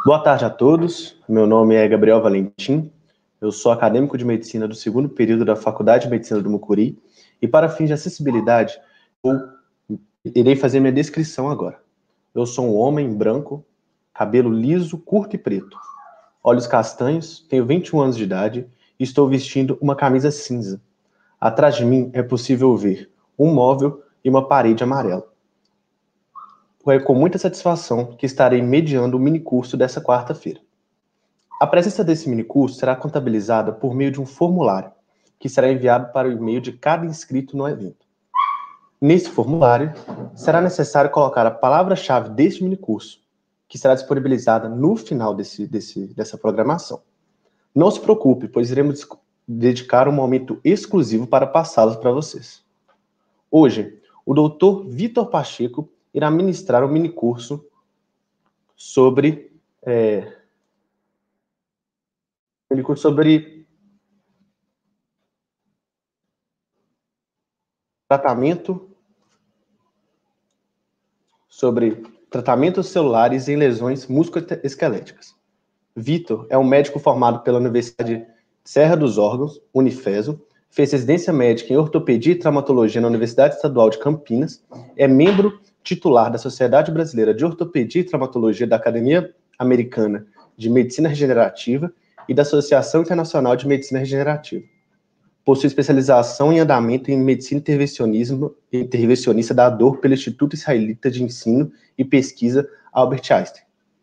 Boa tarde a todos, meu nome é Gabriel Valentim, eu sou acadêmico de medicina do segundo período da Faculdade de Medicina do Mucuri e para fins de acessibilidade, irei fazer minha descrição agora. Eu sou um homem branco, cabelo liso, curto e preto, olhos castanhos, tenho 21 anos de idade e estou vestindo uma camisa cinza. Atrás de mim é possível ver um móvel e uma parede amarela. É com muita satisfação que estarei mediando o minicurso dessa quarta-feira. A presença desse minicurso será contabilizada por meio de um formulário, que será enviado para o e-mail de cada inscrito no evento. Nesse formulário, será necessário colocar a palavra-chave deste minicurso, que será disponibilizada no final dessa programação. Não se preocupe, pois iremos dedicar um momento exclusivo para passá-los para vocês. Hoje, o Dr. Vitor Pacheco irá ministrar um minicurso sobre tratamentos celulares em lesões musculoesqueléticas. Vitor é um médico formado pela Universidade Serra dos Órgãos, Unifeso, fez residência médica em ortopedia e traumatologia na Universidade Estadual de Campinas, é membro titular da Sociedade Brasileira de Ortopedia e Traumatologia da Academia Americana de Medicina Regenerativa e da Associação Internacional de Medicina Regenerativa. Possui especialização em andamento em medicina intervencionista da dor pelo Instituto Israelita de Ensino e Pesquisa Albert Einstein.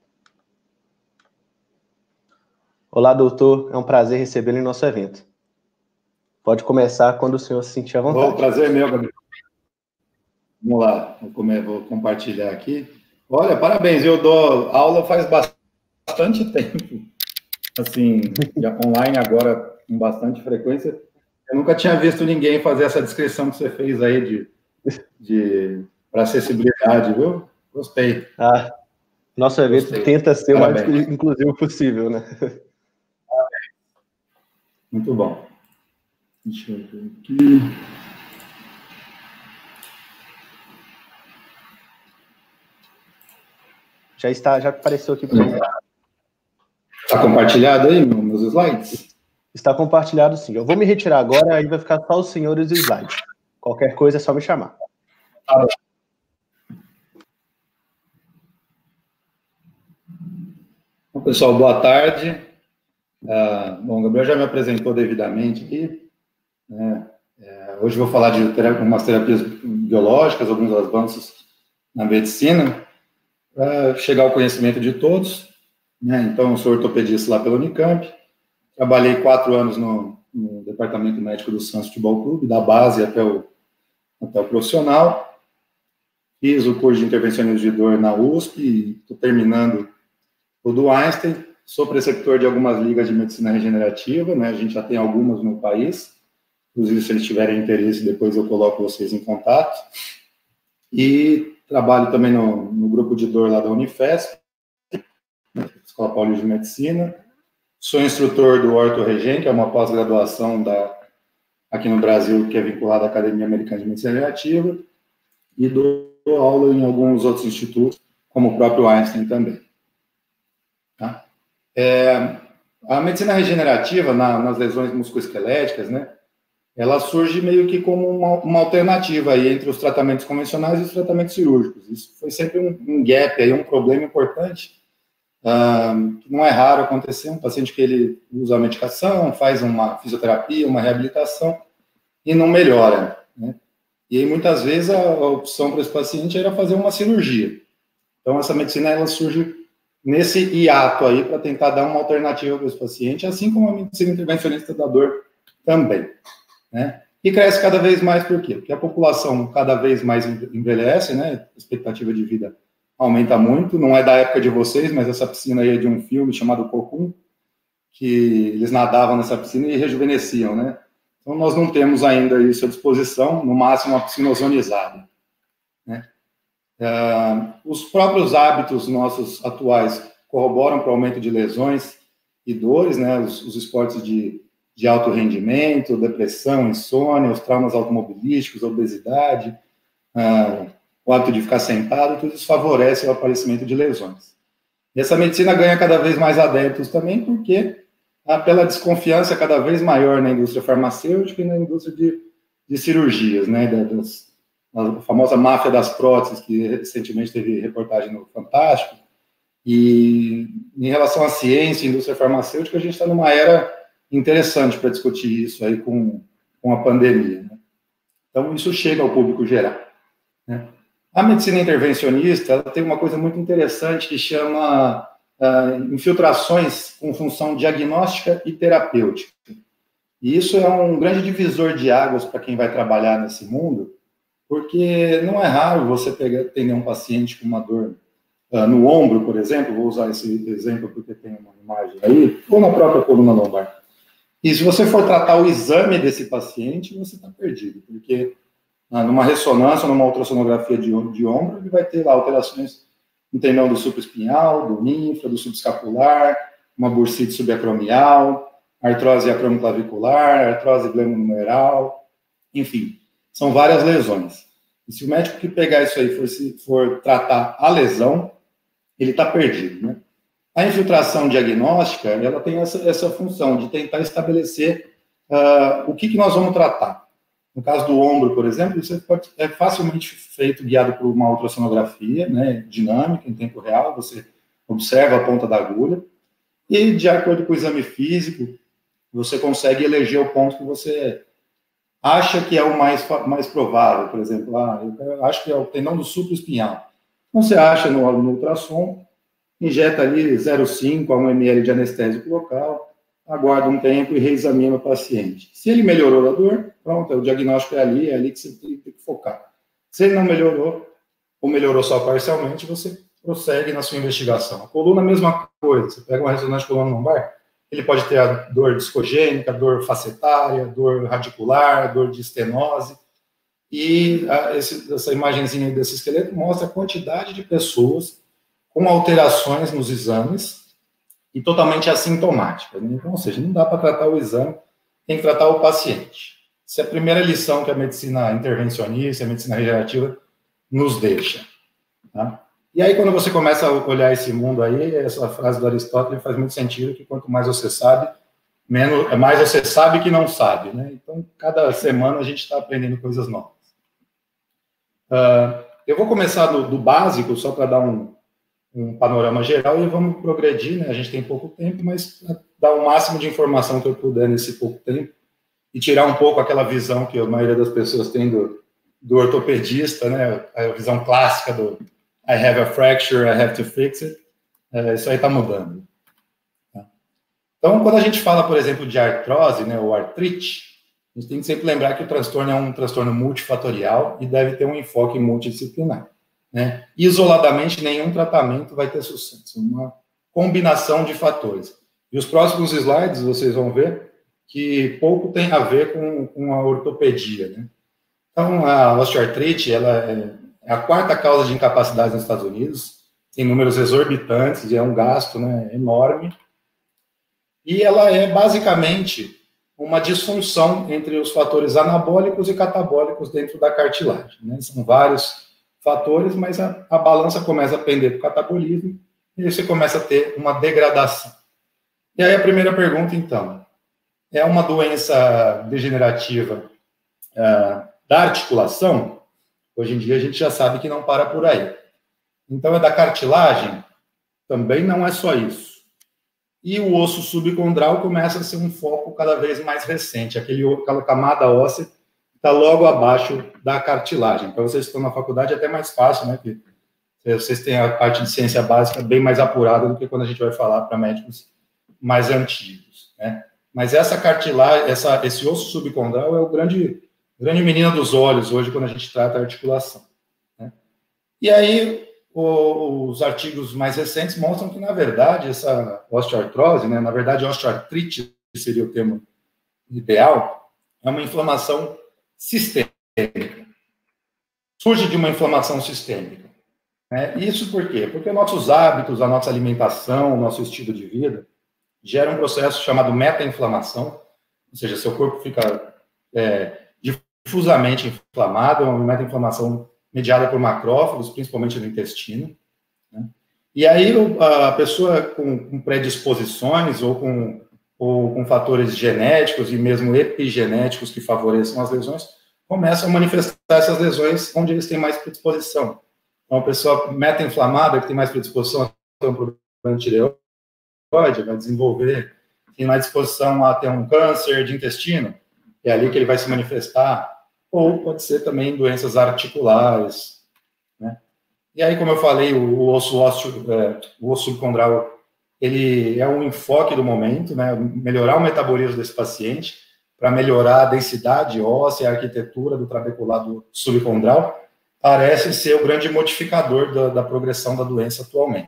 Olá, doutor. É um prazer recebê-lo em nosso evento. Pode começar quando o senhor se sentir à vontade. O prazer é meu, Gabriel. Vamos lá, vou compartilhar aqui. Olha, parabéns, eu dou aula faz bastante tempo, assim, online agora com bastante frequência. Eu nunca tinha visto ninguém fazer essa descrição que você fez aí para acessibilidade, viu? Gostei. Nosso evento tenta ser o mais inclusivo possível, né? Muito bom. Deixa eu ver aqui. Já apareceu aqui para mim. Está compartilhado aí meus slides? Está compartilhado, sim. Eu vou me retirar agora, aí vai ficar só os senhores e os slides. Qualquer coisa é só me chamar. Bom, pessoal, boa tarde. Bom, o Gabriel já me apresentou devidamente aqui. Hoje eu vou falar de umas terapias biológicas, alguns avanços na medicina, para chegar ao conhecimento de todos. Então, eu sou ortopedista lá pela Unicamp. Trabalhei 4 anos no departamento médico do Santos Futebol Clube, da base até o profissional. Fiz o curso de intervencionismo de dor na USP e estou terminando o do Einstein. Sou preceptor de algumas ligas de medicina regenerativa, né? A gente já tem algumas no país. Inclusive, se eles tiverem interesse, depois eu coloco vocês em contato. E trabalho também no grupo de dor lá da Unifesp, Escola Paulista de Medicina. Sou instrutor do OrtoRegen, que é uma pós-graduação aqui no Brasil, que é vinculada à Academia Americana de Medicina Regenerativa, e dou aula em alguns outros institutos, como o próprio Einstein também. Tá? A medicina regenerativa, nas lesões musculoesqueléticas, né, ela surge meio que como uma alternativa aí entre os tratamentos convencionais e os tratamentos cirúrgicos. Isso foi sempre um gap, aí, um problema importante, que não é raro acontecer, um paciente que ele usa a medicação, faz uma fisioterapia, uma reabilitação, e não melhora, né? E aí, muitas vezes, a opção para esse paciente era fazer uma cirurgia. Então, essa medicina, ela surge nesse hiato aí, para tentar dar uma alternativa para esse paciente, assim como a medicina intervencionista da dor também, né? E cresce cada vez mais, por quê? Porque a população cada vez mais envelhece, né? A expectativa de vida aumenta muito, não é da época de vocês, mas essa piscina aí é de um filme chamado Cocoon, que eles nadavam nessa piscina e rejuvenesciam, né? Então, nós não temos ainda isso à disposição, no máximo uma piscina ozonizada, né? Os próprios hábitos nossos atuais corroboram para o aumento de lesões e dores, né? Os esportes de alto rendimento, depressão, insônia, os traumas automobilísticos, obesidade, o hábito de ficar sentado, tudo isso favorece o aparecimento de lesões. E essa medicina ganha cada vez mais adeptos também, porque pela desconfiança cada vez maior na indústria farmacêutica e na indústria de cirurgias, né, a famosa máfia das próteses, que recentemente teve reportagem no Fantástico. E em relação à ciência e indústria farmacêutica, a gente está numa era interessante para discutir isso aí com a pandemia, né? Então, isso chega ao público geral, né? A medicina intervencionista, ela tem uma coisa muito interessante que chama infiltrações com função diagnóstica e terapêutica. E isso é um grande divisor de águas para quem vai trabalhar nesse mundo, porque não é raro você atender um paciente com uma dor no ombro, por exemplo, vou usar esse exemplo porque tem uma imagem aí, ou na própria coluna lombar. E se você for tratar o exame desse paciente, você está perdido, porque numa ressonância, numa ultrassonografia de ombro, ele vai ter lá alterações no tendão do supraespinhal, do ínfra, do subescapular, uma bursite subacromial, artrose acromoclavicular, artrose glenohumeral, enfim, são várias lesões. E se o médico que pegar isso aí for tratar a lesão, ele está perdido, né? A infiltração diagnóstica, ela tem essa função de tentar estabelecer o que nós vamos tratar. No caso do ombro, por exemplo, isso é facilmente feito guiado por uma ultrassonografia, né, dinâmica, em tempo real, você observa a ponta da agulha, e de acordo com o exame físico, você consegue eleger o ponto que você acha que é o mais provável. Por exemplo, eu acho que é o tendão do supraespinhal. Então, você acha no ultrassom, injeta ali 0,5 a 1 ml de anestésico local, aguarda um tempo e reexamina o paciente. Se ele melhorou a dor, pronto, o diagnóstico é ali que você tem que focar. Se ele não melhorou, ou melhorou só parcialmente, você prossegue na sua investigação. A coluna, a mesma coisa. Você pega uma ressonância de coluna lombar, ele pode ter a dor discogênica, dor facetária, dor radicular, dor de estenose. E essa imagenzinha desse esqueleto mostra a quantidade de pessoas com alterações nos exames e totalmente assintomáticas, né? Então, ou seja, não dá para tratar o exame, tem que tratar o paciente. Essa é a primeira lição que a medicina intervencionista, a medicina regenerativa nos deixa, tá? E aí, quando você começa a olhar esse mundo aí, essa frase do Aristóteles faz muito sentido, que quanto mais você sabe, mais você sabe que não sabe, né? Então, cada semana a gente está aprendendo coisas novas. Eu vou começar do básico, só para dar um panorama geral, e vamos progredir, né? A gente tem pouco tempo, mas dar o máximo de informação que eu puder nesse pouco tempo e tirar um pouco aquela visão que a maioria das pessoas tem do ortopedista, né? A visão clássica do I have a fracture, I have to fix it. Isso aí está mudando. Tá? Então, quando a gente fala, por exemplo, de artrose, né, ou artrite, a gente tem que sempre lembrar que o transtorno é um transtorno multifatorial e deve ter um enfoque multidisciplinar, né? Isoladamente, nenhum tratamento vai ter sucesso. Uma combinação de fatores. E os próximos slides, vocês vão ver que pouco tem a ver com a ortopedia, né? Então, a osteoartrite, ela é a quarta causa de incapacidade nos Estados Unidos, tem números exorbitantes, e é um gasto, né, enorme. E ela é, basicamente, uma disfunção entre os fatores anabólicos e catabólicos dentro da cartilagem, né? São vários fatores, mas a balança começa a pender para o catabolismo e você começa a ter uma degradação. E aí a primeira pergunta, então, é uma doença degenerativa da articulação? Hoje em dia a gente já sabe que não para por aí. Então é da cartilagem? Também não é só isso. E o osso subcondral começa a ser um foco cada vez mais recente, aquela camada óssea está logo abaixo da cartilagem. Para vocês que estão na faculdade é até mais fácil, né? Porque vocês têm a parte de ciência básica bem mais apurada do que quando a gente vai falar para médicos mais antigos, né? Mas essa cartilagem, esse osso subcondral é o grande menino dos olhos hoje quando a gente trata a articulação, né? E aí os artigos mais recentes mostram que, na verdade, essa osteoartrose, né, na verdade, osteoartrite seria o termo ideal, é uma inflamação sistêmica. Surge de uma inflamação sistêmica, né? Isso por quê? Porque nossos hábitos, a nossa alimentação, o nosso estilo de vida gera um processo chamado meta-inflamação, ou seja, seu corpo fica difusamente inflamado, é uma meta-inflamação mediada por macrófagos, principalmente no intestino, né? E aí a pessoa com predisposições ou com fatores genéticos e mesmo epigenéticos que favoreçam as lesões, começam a manifestar essas lesões onde eles têm mais predisposição. Então, a pessoa meta-inflamada, que tem mais predisposição a ter um problema de tireoide, vai desenvolver, tem mais disposição a ter um câncer de intestino, é ali que ele vai se manifestar, ou pode ser também doenças articulares, né? E aí, como eu falei, o osso subcondral, ele é um enfoque do momento, né? Melhorar o metabolismo desse paciente, para melhorar a densidade óssea, a arquitetura do trabeculado subcondral, parece ser o grande modificador da progressão da doença atualmente.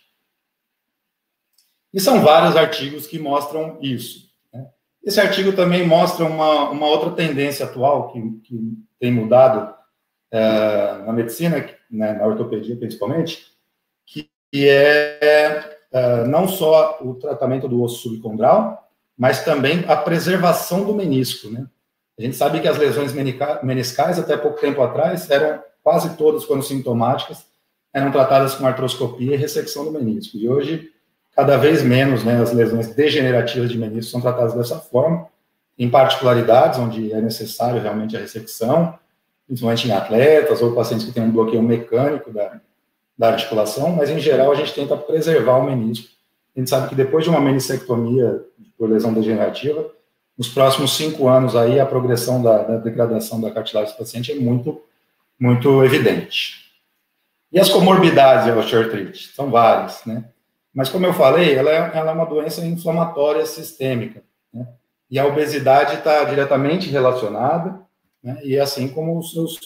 E são vários artigos que mostram isso, né? Esse artigo também mostra uma outra tendência atual que tem mudado na medicina, né, na ortopedia principalmente, que é não só o tratamento do osso subcondral, mas também a preservação do menisco, né? A gente sabe que as lesões meniscais, até pouco tempo atrás, eram quase todas, quando sintomáticas, eram tratadas com artroscopia e ressecção do menisco. E hoje, cada vez menos, né, as lesões degenerativas de menisco são tratadas dessa forma, em particularidades, onde é necessário realmente a ressecção, principalmente em atletas ou pacientes que têm um bloqueio mecânico da articulação, mas, em geral, a gente tenta preservar o menisco. A gente sabe que depois de uma menissectomia por lesão degenerativa, nos próximos 5 anos aí, a progressão da degradação da cartilagem do paciente é muito, muito evidente. E as comorbidades da osteoartrite? São várias, né? Mas, como eu falei, ela é uma doença inflamatória sistêmica, né? E a obesidade está diretamente relacionada, né? E assim como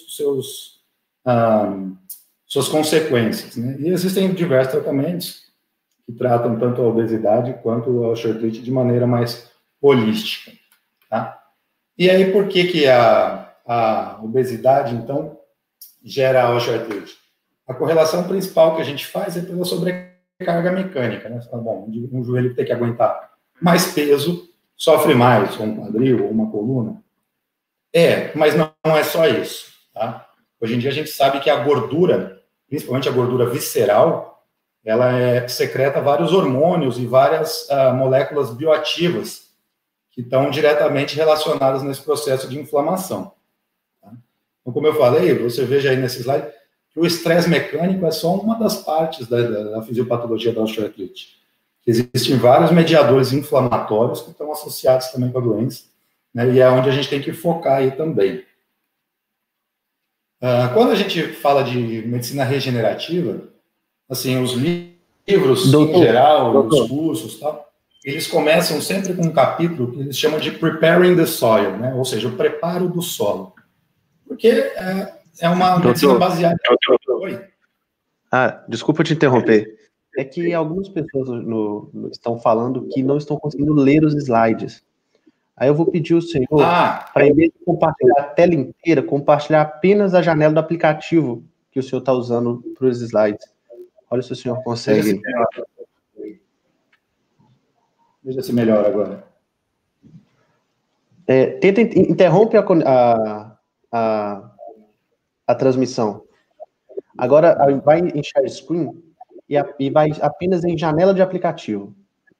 suas consequências, né? E existem diversos tratamentos que tratam tanto a obesidade quanto a osteoartrite de maneira mais holística, tá? E aí, por que a obesidade, então, gera a osteoartrite? A correlação principal que a gente faz é pela sobrecarga mecânica, né? Você fala, bom, um joelho tem que aguentar mais peso, sofre mais, ou um quadril, ou uma coluna. Mas não é só isso, tá? Hoje em dia a gente sabe que a gordura, principalmente a gordura visceral, ela secreta vários hormônios e várias moléculas bioativas que estão diretamente relacionadas nesse processo de inflamação, tá? Então, como eu falei, você veja aí nesse slide, que o estresse mecânico é só uma das partes da fisiopatologia da osteoartrite. Existem vários mediadores inflamatórios que estão associados também com a doença, né, e é onde a gente tem que focar aí também. Quando a gente fala de medicina regenerativa, assim, os livros em geral, os cursos, tal, eles começam sempre com um capítulo que eles chamam de Preparing the Soil, né, ou seja, o preparo do solo. Porque é uma medicina baseada... Oi? Desculpa te interromper. É que algumas pessoas estão falando que não estão conseguindo ler os slides. Aí eu vou pedir ao senhor para, em vez de compartilhar a tela inteira, compartilhar apenas a janela do aplicativo que o senhor está usando para os slides. Olha se o senhor consegue. Veja se melhora agora. Interrompe a transmissão. Agora vai em share screen e vai apenas em janela de aplicativo.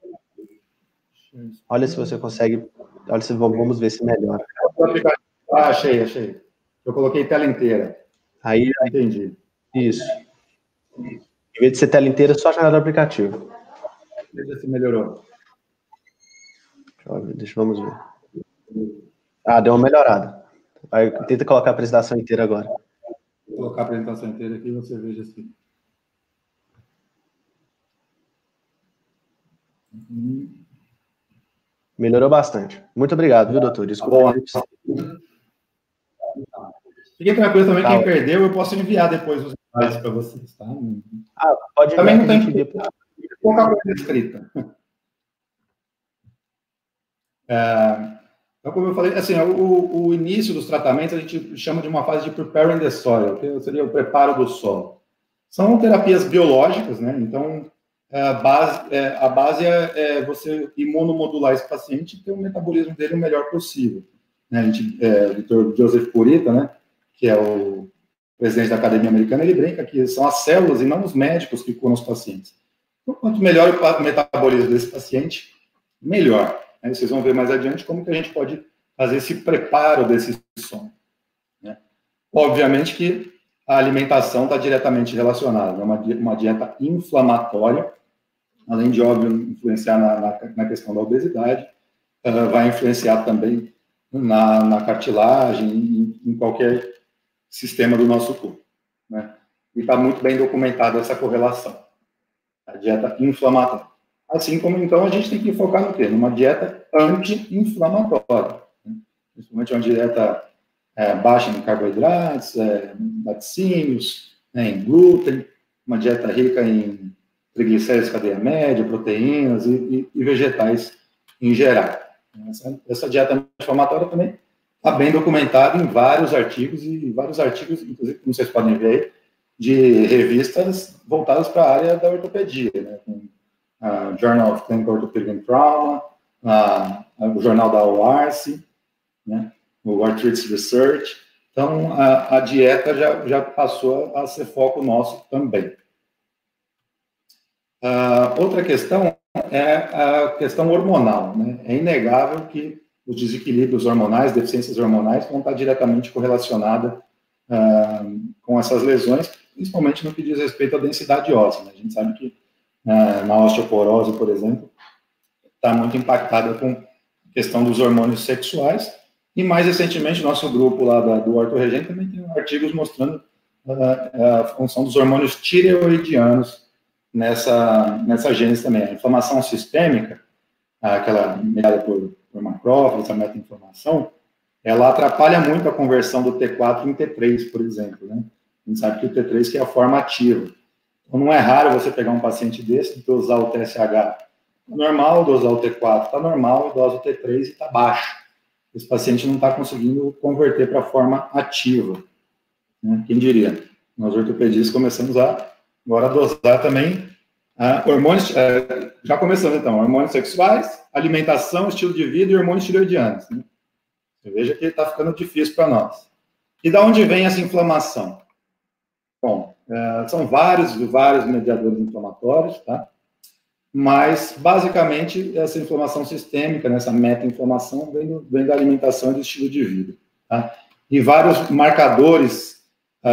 Olha se você consegue. Olha se vamos ver se melhora. Achei. Eu coloquei tela inteira. Aí entendi. Isso. Em vez de ser tela inteira, só a janela do aplicativo. Veja se melhorou. Vamos ver. Deu uma melhorada. Tenta colocar a apresentação inteira agora. Vou colocar a apresentação inteira aqui e você veja se... Melhorou bastante. Muito obrigado, viu, doutor? Desculpa. Fiquem tranquilos também, quem perdeu, eu posso enviar depois os slides para vocês, tá? Pode também não tem que pouca coisa escrita. Então, como eu falei, assim, o início dos tratamentos a gente chama de uma fase de preparing the soil, que seria o preparo do solo. São terapias biológicas, né? Então, a base é você imunomodular esse paciente e ter o metabolismo dele o melhor possível, né? O Dr. Joseph Purita, né, que é o presidente da Academia Americana, ele brinca que são as células e não os médicos que curam os pacientes. Então, quanto melhor o metabolismo desse paciente, melhor. Aí vocês vão ver mais adiante como que a gente pode fazer esse preparo desse sono. Né? Obviamente que a alimentação está diretamente relacionada. É uma dieta inflamatória, além de, óbvio, influenciar na questão da obesidade, vai influenciar também na cartilagem, em qualquer sistema do nosso corpo. Né? E está muito bem documentada essa correlação. A dieta inflamatória. Assim como, então, a gente tem que focar no quê? Numa dieta anti-inflamatória. Né? Principalmente uma dieta baixa em carboidratos, laticínios, em glúten, uma dieta rica em triglicéridos de cadeia média, proteínas e vegetais em geral. Essa dieta inflamatória também está bem documentada em vários artigos, inclusive, como vocês podem ver aí, de revistas voltadas para a área da ortopedia, né? Com a Journal of Clinical Orthopedic and Trauma, o jornal da OARC, né? O Arthritis Research. Então, a dieta já passou a ser foco nosso também. Outra questão é a questão hormonal, né? É inegável que os desequilíbrios hormonais, deficiências hormonais, vão estar diretamente correlacionadas com essas lesões, principalmente no que diz respeito à densidade óssea. Né? A gente sabe que na osteoporose, por exemplo, está muito impactada com a questão dos hormônios sexuais, e mais recentemente, nosso grupo lá do OrtoRegen também tem artigos mostrando a função dos hormônios tireoidianos nessa gênese também. A inflamação sistêmica, aquela mediada por macrófagos, a meta-inflamação, ela atrapalha muito a conversão do T4 em T3, por exemplo. Né? A gente sabe que o T3 que é a forma ativa. Então, não é raro você pegar um paciente desse e dosar o TSH normal, dosar o T4 está normal, e dosa o T3 e está baixo. Esse paciente não está conseguindo converter para a forma ativa. Né? Quem diria? Nós ortopedistas começamos agora a dosar também hormônios, já começando então, hormônios sexuais, alimentação, estilo de vida e hormônios tireoidianos. Né? Você veja que está ficando difícil para nós. E da onde vem essa inflamação? Bom, são vários mediadores inflamatórios, tá? Mas, basicamente, essa inflamação sistêmica, né, essa meta-inflamação, vem da alimentação e do estilo de vida. Tá? E vários marcadores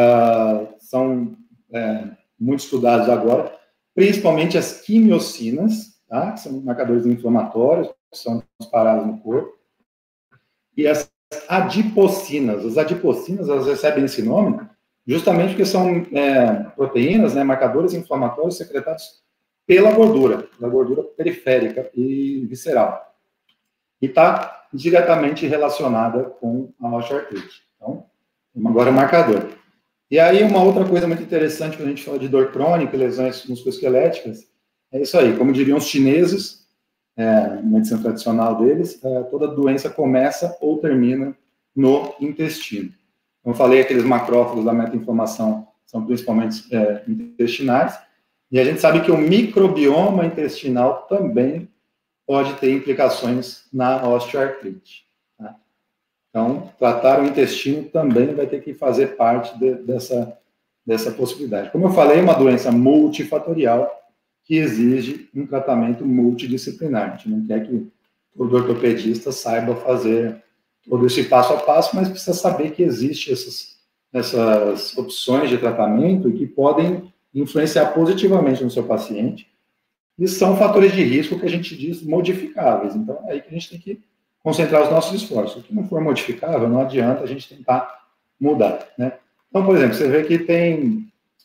são muito estudados agora, principalmente as quimiocinas, tá? Que são marcadores inflamatórios, que são disparados no corpo, e as adipocinas. As adipocinas, elas recebem esse nome justamente porque são proteínas, né, marcadores inflamatórios secretados pela gordura periférica e visceral. E está diretamente relacionada com a osteoartrite. Então, agora o marcador. E aí, uma outra coisa muito interessante quando a gente fala de dor crônica e lesões musculoesqueléticas, é isso aí. Como diriam os chineses, medicina tradicional deles, toda doença começa ou termina no intestino. Como eu falei, aqueles macrófagos da meta-inflamação são principalmente intestinais, e a gente sabe que o microbioma intestinal também pode ter implicações na osteoartrite. Tá? Então, tratar o intestino também vai ter que fazer parte dessa possibilidade. Como eu falei, é uma doença multifatorial que exige um tratamento multidisciplinar. A gente não quer que o ortopedista saiba fazer todo esse passo a passo, mas precisa saber que existem essas opções de tratamento e que podem influenciar positivamente no seu paciente, e são fatores de risco que a gente diz modificáveis. Então, é aí que a gente tem que concentrar os nossos esforços. O que não for modificável, não adianta a gente tentar mudar. Né? Então, por exemplo, você vê que tem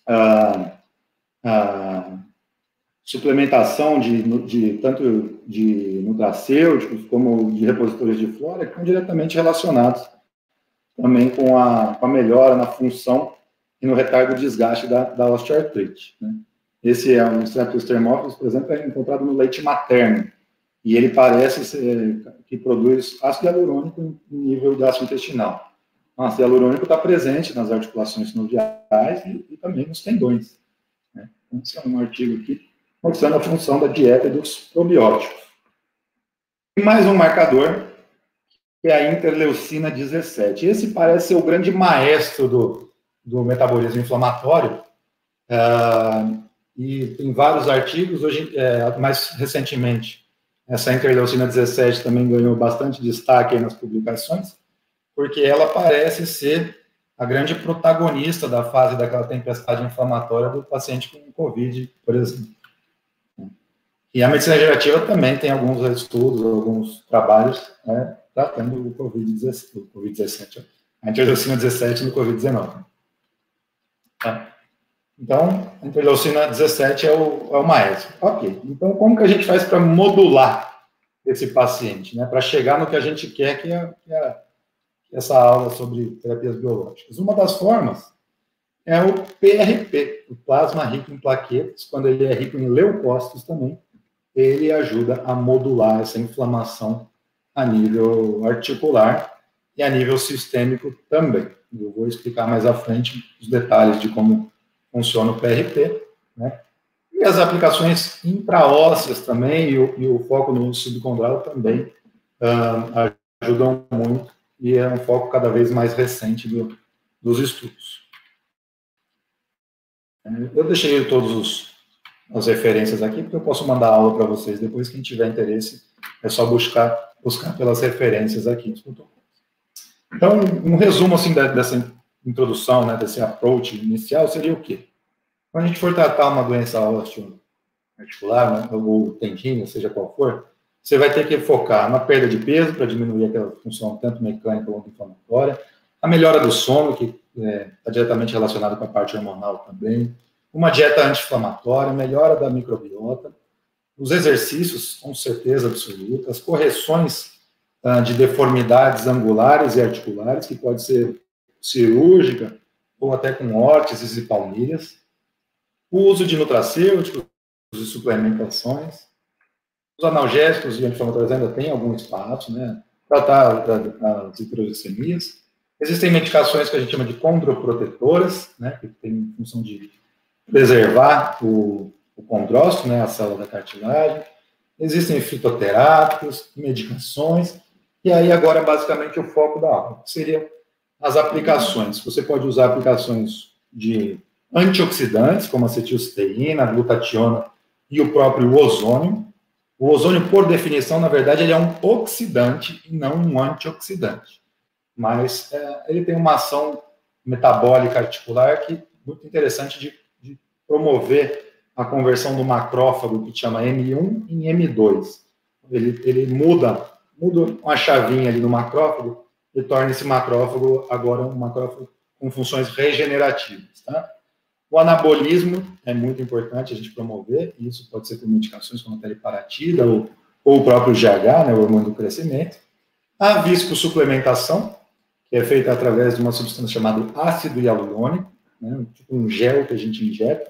suplementação tanto de nutracêuticos como de repositores de flora, que estão diretamente relacionados também com a melhora na função e no retardo do desgaste da osteoartrite. Né? Esse é um Streptococcus thermophilus, por exemplo, é encontrado no leite materno, e ele parece que produz ácido hialurônico em nível gastrointestinal. O ácido hialurônico está presente nas articulações sinoviais e também nos tendões. Né? Então, esse é um artigo aqui mostrando a função da dieta e dos probióticos. E mais um marcador, que é a interleucina 17. Esse parece ser o grande maestro do metabolismo inflamatório, e tem vários artigos, hoje, mais recentemente, essa interleucina 17 também ganhou bastante destaque aí nas publicações, porque ela parece ser a grande protagonista da fase daquela tempestade inflamatória do paciente com Covid, por exemplo. E a medicina regenerativa também tem alguns estudos, alguns trabalhos, né, tratando o Covid-17, a interleucina 17 no Covid-19. Tá? Então, a interleucina 17 é o maestro. Ok, então como que a gente faz para modular esse paciente, né, para chegar no que a gente quer, que é essa aula sobre terapias biológicas? Uma das formas é o PRP, o plasma rico em plaquetas, quando ele é rico em leucócitos também, ele ajuda a modular essa inflamação a nível articular e a nível sistêmico também. Eu vou explicar mais à frente os detalhes de como funciona o PRP, né? E as aplicações intraósseas também, e o foco no subcondral também ajudam muito, e é um foco cada vez mais recente dos estudos. Eu deixei todas as referências aqui, porque eu posso mandar aula para vocês depois. Quem tiver interesse, é só buscar pelas referências aqui. Então, um resumo assim dessa introdução, né, desse approach inicial, seria o quê? Quando a gente for tratar uma doença osteoarticular, né, ou tendinite, seja qual for, você vai ter que focar na perda de peso, para diminuir aquela função tanto mecânica quanto inflamatória, a melhora do sono, que está diretamente relacionado com a parte hormonal também, uma dieta anti-inflamatória, melhora da microbiota, os exercícios, com certeza absoluta, as correções de deformidades angulares e articulares, que pode ser cirúrgica ou até com órteses e palmilhas, o uso de nutracêuticos e suplementações, os analgésicos e anti-inflamatórios ainda têm algum espaço, né? Tratar as hiperuricemias. Existem medicações que a gente chama de condroprotetoras, né? Que tem função de preservar o condrócito, né? A célula da cartilagem. Existem fitoterápicos, medicações. E aí agora basicamente o foco da aula seriam as aplicações. Você pode usar aplicações de antioxidantes, como acetilcisteína, glutationa e o próprio ozônio. O ozônio, por definição, na verdade, ele é um oxidante e não um antioxidante. Mas ele tem uma ação metabólica articular que é muito interessante de promover a conversão do macrófago, que chama M1 em M2. Ele muda uma chavinha ali no macrófago e torna esse macrófago agora um macrófago com funções regenerativas. Tá? O anabolismo é muito importante a gente promover, e isso pode ser com medicações como a teriparatida ou o próprio GH, né, o hormônio do crescimento. A viscosuplementação, que é feita através de uma substância chamada ácido hialurônico, né, tipo um gel que a gente injeta.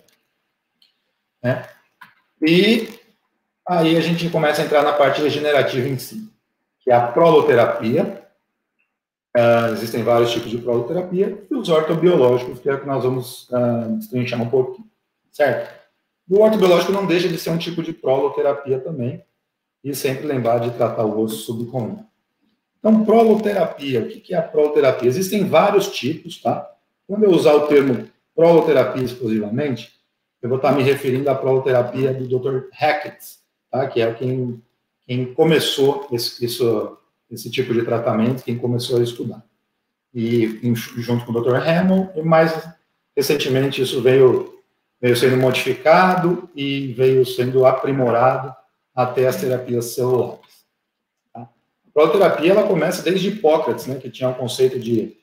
Né? E aí a gente começa a entrar na parte regenerativa em si, que é a proloterapia. Existem vários tipos de proloterapia, e os ortobiológicos, que é o que nós vamos destrinchar um pouquinho, certo? E o ortobiológico não deixa de ser um tipo de proloterapia também, e sempre lembrar de tratar o osso subcondral. Então, proloterapia, o que é a proloterapia? Existem vários tipos, tá? Quando eu usar o termo proloterapia exclusivamente, eu vou estar me referindo à proloterapia do Dr. Hackett, tá? Que é quem começou esse tipo de tratamento, quem começou a estudar. E junto com o Dr. Hamill, e mais recentemente isso veio sendo modificado e veio sendo aprimorado até as terapias celulares. Tá? A proloterapia, ela começa desde Hipócrates, né, que tinha o conceito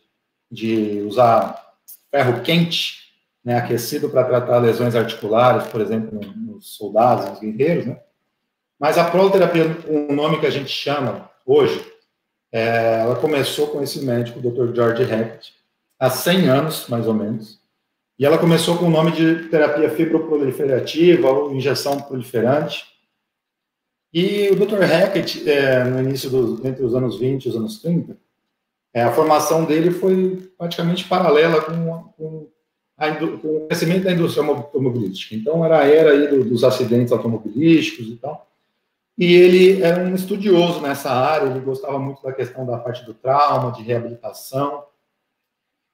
de usar ferro quente, né, aquecido para tratar lesões articulares, por exemplo, nos soldados, nos guerreiros, né? Mas a proloterapia, o nome que a gente chama hoje, ela começou com esse médico, o Dr. George Hackett, há 100 anos, mais ou menos, e ela começou com o nome de terapia fibroproliferativa ou injeção proliferante. E o Dr. Hackett, no início entre os anos 20 e os anos 30, a formação dele foi praticamente paralela com o crescimento da indústria automobilística. Então, era a era aí dos acidentes automobilísticos e tal. E ele era um estudioso nessa área, ele gostava muito da questão da parte do trauma, de reabilitação.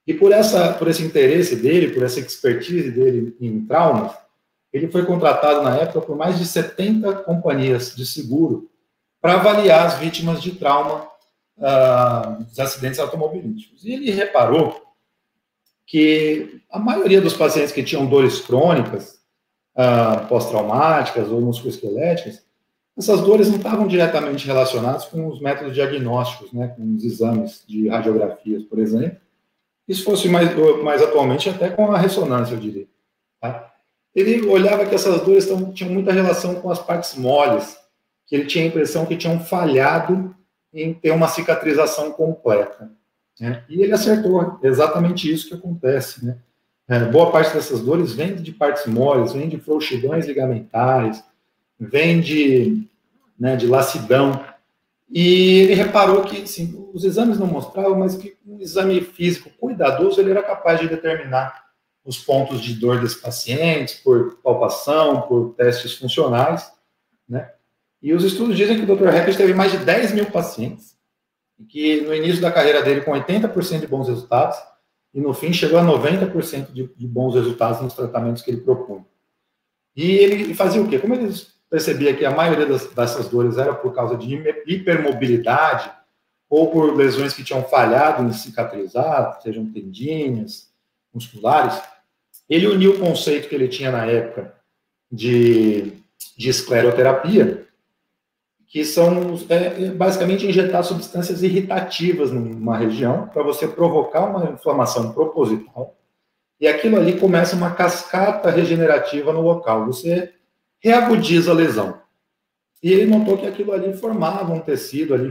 E por esse interesse dele, por essa expertise dele em traumas, ele foi contratado na época por mais de 70 companhias de seguro para avaliar as vítimas de trauma dos acidentes automobilísticos. E ele reparou que a maioria dos pacientes que tinham dores crônicas, pós-traumáticas ou musculoesqueléticas, essas dores não estavam diretamente relacionadas com os métodos diagnósticos, né, com os exames de radiografias, por exemplo. Isso fosse mais atualmente até com a ressonância, eu diria. Tá? Ele olhava que essas dores tinham muita relação com as partes moles, que ele tinha a impressão que tinham falhado em ter uma cicatrização completa. Né? E ele acertou, exatamente isso que acontece. Né? Boa parte dessas dores vem de partes moles, vem de frouxidões ligamentares, vem de lacidão. E ele reparou que, sim, os exames não mostravam, mas que um exame físico cuidadoso ele era capaz de determinar os pontos de dor desses pacientes, por palpação, por testes funcionais, né? E os estudos dizem que o Dr. Hackett teve mais de 10 mil pacientes, e que no início da carreira dele, com 80% de bons resultados, e no fim chegou a 90% de bons resultados nos tratamentos que ele propunha. E ele fazia o quê? Como ele percebia que a maioria dessas dores era por causa de hipermobilidade, ou por lesões que tinham falhado em cicatrizar, sejam tendinhas, musculares, ele uniu o conceito que ele tinha na época de escleroterapia, que são basicamente injetar substâncias irritativas numa região para você provocar uma inflamação proposital, e aquilo ali começa uma cascata regenerativa no local. Você reagudiza a lesão. E ele notou que aquilo ali formava um tecido ali,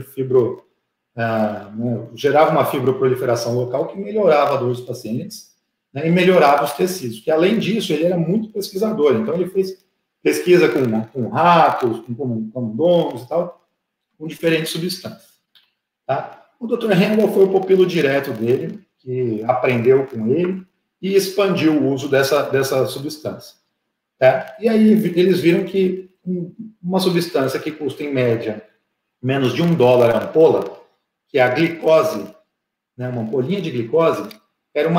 gerava uma fibroproliferação local que melhorava a dor dos pacientes, né, e melhorava os tecidos. Que além disso, ele era muito pesquisador. Então, ele fez pesquisa com ratos, com camundongos e tal, com diferentes substâncias. Tá? O Dr. Handel foi o pupilo direto dele, que aprendeu com ele e expandiu o uso dessa substância. Tá? E aí eles viram que uma substância que custa, em média, menos de $1 a ampola, que é a glicose, né, uma ampolinha de glicose, era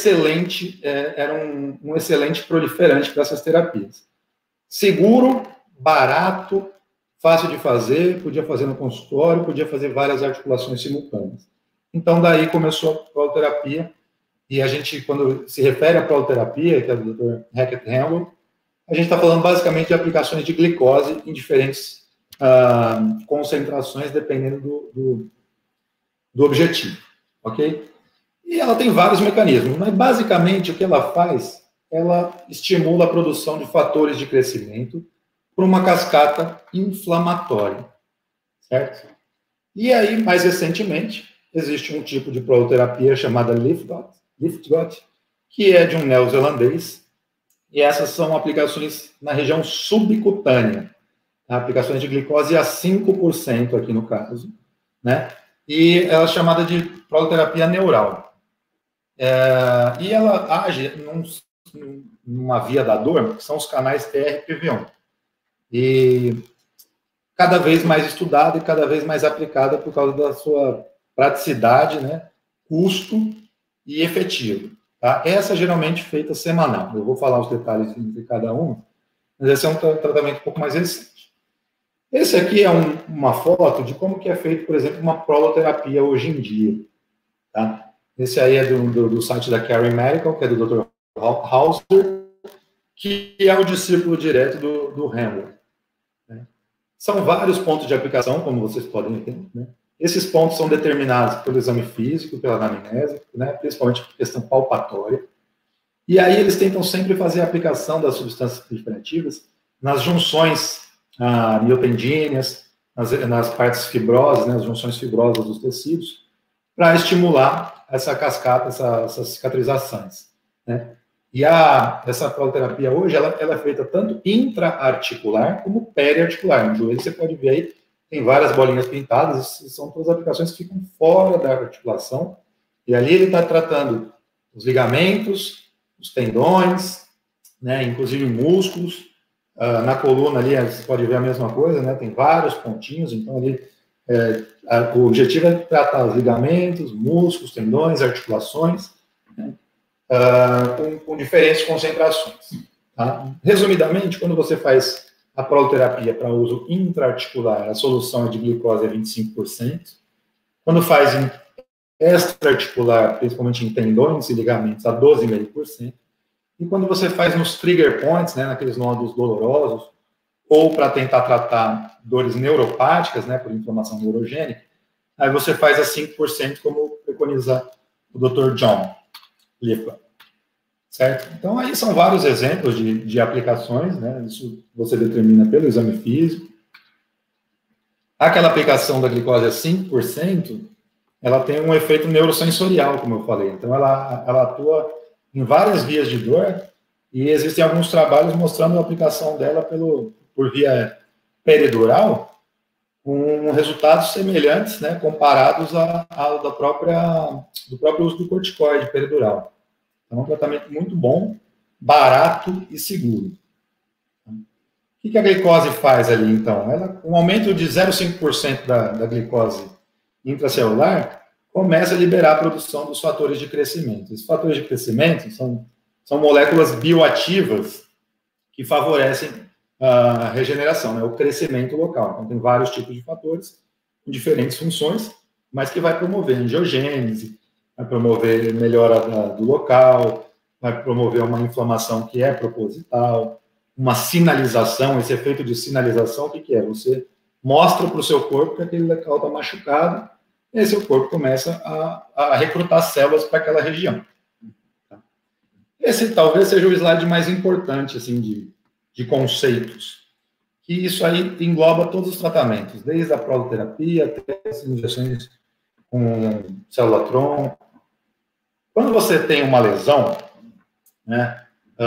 um excelente proliferante para essas terapias. Seguro, barato, fácil de fazer, podia fazer no consultório, podia fazer várias articulações simultâneas. Então, daí começou a proloterapia, e a gente, quando se refere à proloterapia, que é do Dr. Hackett Handel, a gente está falando basicamente de aplicações de glicose em diferentes concentrações, dependendo do objetivo, ok? E ela tem vários mecanismos, mas basicamente o que ela faz, ela estimula a produção de fatores de crescimento por uma cascata inflamatória, certo? E aí, mais recentemente, existe um tipo de proloterapia chamada Liftgot, que é de um neozelandês, e essas são aplicações na região subcutânea, aplicações de glicose a 5% aqui no caso, né? E ela é chamada de proloterapia neural. E ela age numa via da dor, que são os canais TRPV1. E cada vez mais estudada e cada vez mais aplicada por causa da sua praticidade, né, custo e efetivo. Tá? Essa é geralmente feita semanal. Eu vou falar os detalhes de cada um, mas esse é um tratamento um pouco mais recente. Esse aqui é uma foto de como que é feito, por exemplo, uma proloterapia hoje em dia. Tá? Esse aí é do site da Carey Medical, que é do Dr. Hauser, que é o discípulo direto do Handel. Né? São vários pontos de aplicação, como vocês podem entender. Né? Esses pontos são determinados pelo exame físico, pela anamnese, né? Principalmente por questão palpatória. E aí eles tentam sempre fazer a aplicação das substâncias proliferativas nas junções miotendíneas, nas partes fibrosas, né? As junções fibrosas dos tecidos, para estimular essa cascata, essas cicatrizações. Né? E essa proloterapia hoje, ela é feita tanto intra-articular como periarticular. No joelho você pode ver aí, tem várias bolinhas pintadas, são todas aplicações que ficam fora da articulação, e ali ele está tratando os ligamentos, os tendões, né, inclusive músculos. Na coluna ali, você pode ver a mesma coisa, né, tem vários pontinhos, então ali o objetivo é tratar os ligamentos, músculos, tendões, articulações, com diferentes concentrações. Tá? Resumidamente, quando você faz a proloterapia para uso intraarticular, a solução de glicose é 25%. Quando faz em extraarticular, principalmente em tendões e ligamentos, a 12,5%. E quando você faz nos trigger points, né, naqueles nódulos dolorosos, ou para tentar tratar dores neuropáticas, né, por inflamação neurogênica, aí você faz a 5%, como preconiza o Dr. John Lipa. Certo? Então, aí são vários exemplos de aplicações, né? Isso você determina pelo exame físico. Aquela aplicação da glicose a 5%, ela tem um efeito neurosensorial, como eu falei. Então, ela atua em várias vias de dor e existem alguns trabalhos mostrando a aplicação dela por via peridural com resultados semelhantes, né, comparados ao do próprio uso do corticoide peridural. É um tratamento muito bom, barato e seguro. O que a glicose faz ali, então? Um aumento de 0,5% da glicose intracelular começa a liberar a produção dos fatores de crescimento. Esses fatores de crescimento são moléculas bioativas que favorecem a regeneração, né, o crescimento local. Então, tem vários tipos de fatores com diferentes funções, mas que vai promover angiogênese, vai promover melhora do local, vai promover uma inflamação que é proposital, uma sinalização. Esse efeito de sinalização, o que é? Você mostra para o seu corpo que aquele local está machucado, e aí seu corpo começa a recrutar células para aquela região. Esse talvez seja o slide mais importante, assim, de conceitos, que isso aí engloba todos os tratamentos, desde a proloterapia até as injeções com célula-tronco. Quando você tem uma lesão, né,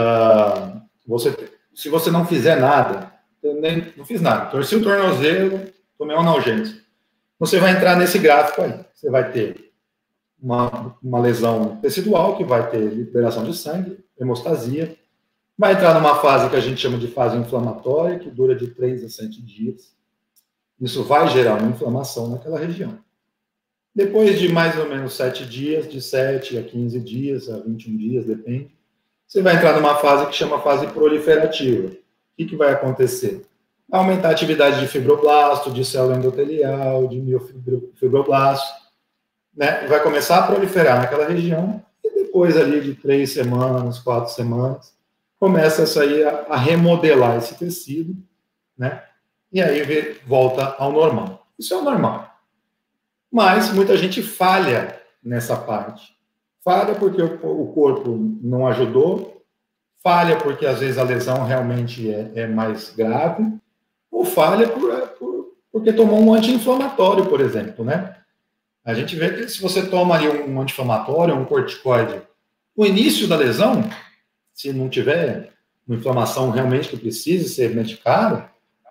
se você não fizer nada, eu não fiz nada, torci o tornozelo, tomei um analgésico, você vai entrar nesse gráfico aí. Você vai ter uma lesão tecidual, que vai ter liberação de sangue, hemostasia, vai entrar numa fase que a gente chama de fase inflamatória, que dura de 3 a 7 dias. Isso vai gerar uma inflamação naquela região. Depois de mais ou menos 7 dias, de 7 a 15 dias, a 21 dias, depende, você vai entrar numa fase que chama fase proliferativa. O que vai acontecer? Aumentar a atividade de fibroblasto, de célula endotelial, de miofibroblasto, né? Vai começar a proliferar naquela região, e depois ali de 3 semanas, 4 semanas, começa a sair a remodelar esse tecido, né? E aí volta ao normal. Isso é o normal. Mas muita gente falha nessa parte. Falha porque o corpo não ajudou, falha porque às vezes a lesão realmente é mais grave, ou falha porque tomou um anti-inflamatório, por exemplo, né? A gente vê que se você toma ali um anti-inflamatório, um corticoide, no início da lesão, se não tiver uma inflamação realmente que precise ser medicada,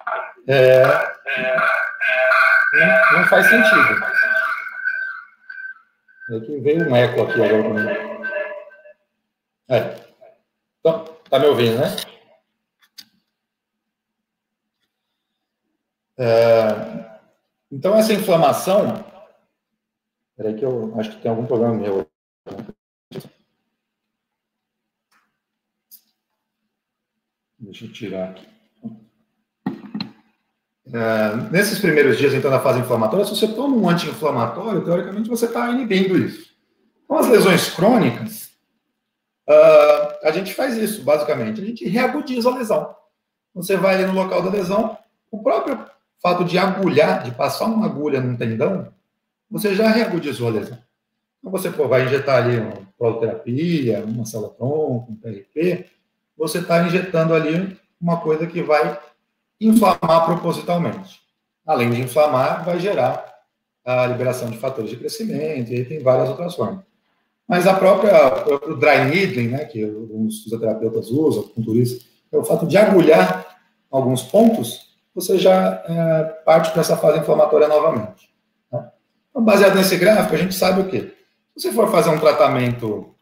não faz sentido. Aqui veio um eco aqui agora comigo. Então, tá me ouvindo, né? Então, essa inflamação... Espera aí que eu acho que tem algum problema meu. Deixa eu tirar aqui. Nesses primeiros dias, então, na fase inflamatória, se você toma um anti-inflamatório, teoricamente você está inibindo isso. Com as lesões crônicas, a gente faz isso, basicamente. A gente reagudiza a lesão. Você vai ali no local da lesão, o próprio fato de agulhar, de passar uma agulha num tendão, você já reagudizou a lesão. Então, você vai injetar ali uma proloterapia, uma célula-tronco, um PRP, você está injetando ali uma coisa que vai inflamar propositalmente. Além de inflamar, vai gerar a liberação de fatores de crescimento, e aí tem várias outras formas. Mas o próprio dry needling, né, que alguns fisioterapeutas usam, acupunturistas, é o fato de agulhar alguns pontos, você já parte para essa fase inflamatória novamente. Né? Então, baseado nesse gráfico, a gente sabe o quê? Se você for fazer um tratamento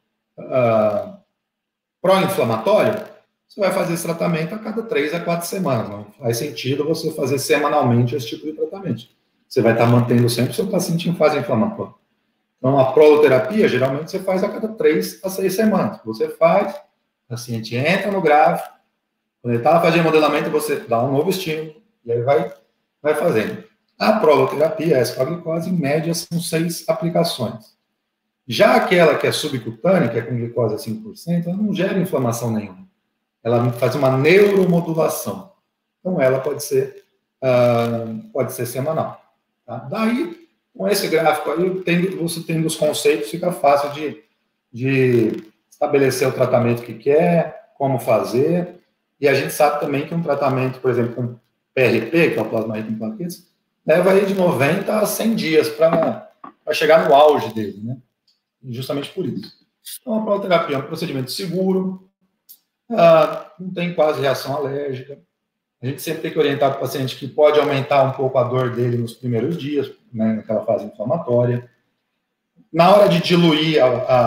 pró-inflamatório, você vai fazer esse tratamento a cada 3 a 4 semanas. Não faz sentido você fazer semanalmente esse tipo de tratamento. Você vai estar mantendo sempre o seu paciente em fase inflamatória. Então, a proloterapia, geralmente, você faz a cada 3 a 6 semanas. Você faz, o paciente entra no gráfico, quando ele está na fase de modelamento, você dá um novo estímulo, e aí vai fazendo. A proloterapia, essa glicose, em média, são 6 aplicações. Já aquela que é subcutânea, que é com glicose a 5%, ela não gera inflamação nenhuma. Ela faz uma neuromodulação. Então, ela pode ser semanal. Tá? Daí, com esse gráfico aí, você tendo os conceitos, fica fácil de estabelecer o tratamento que quer, como fazer. E a gente sabe também que um tratamento, por exemplo, com PRP, que é o plasma rico em plaquetas, leva aí de 90 a 100 dias para chegar no auge dele, né? Justamente por isso. Então, a proloterapia é um procedimento seguro, não tem quase reação alérgica. A gente sempre tem que orientar o paciente que pode aumentar um pouco a dor dele nos primeiros dias, né, naquela fase inflamatória. Na hora de diluir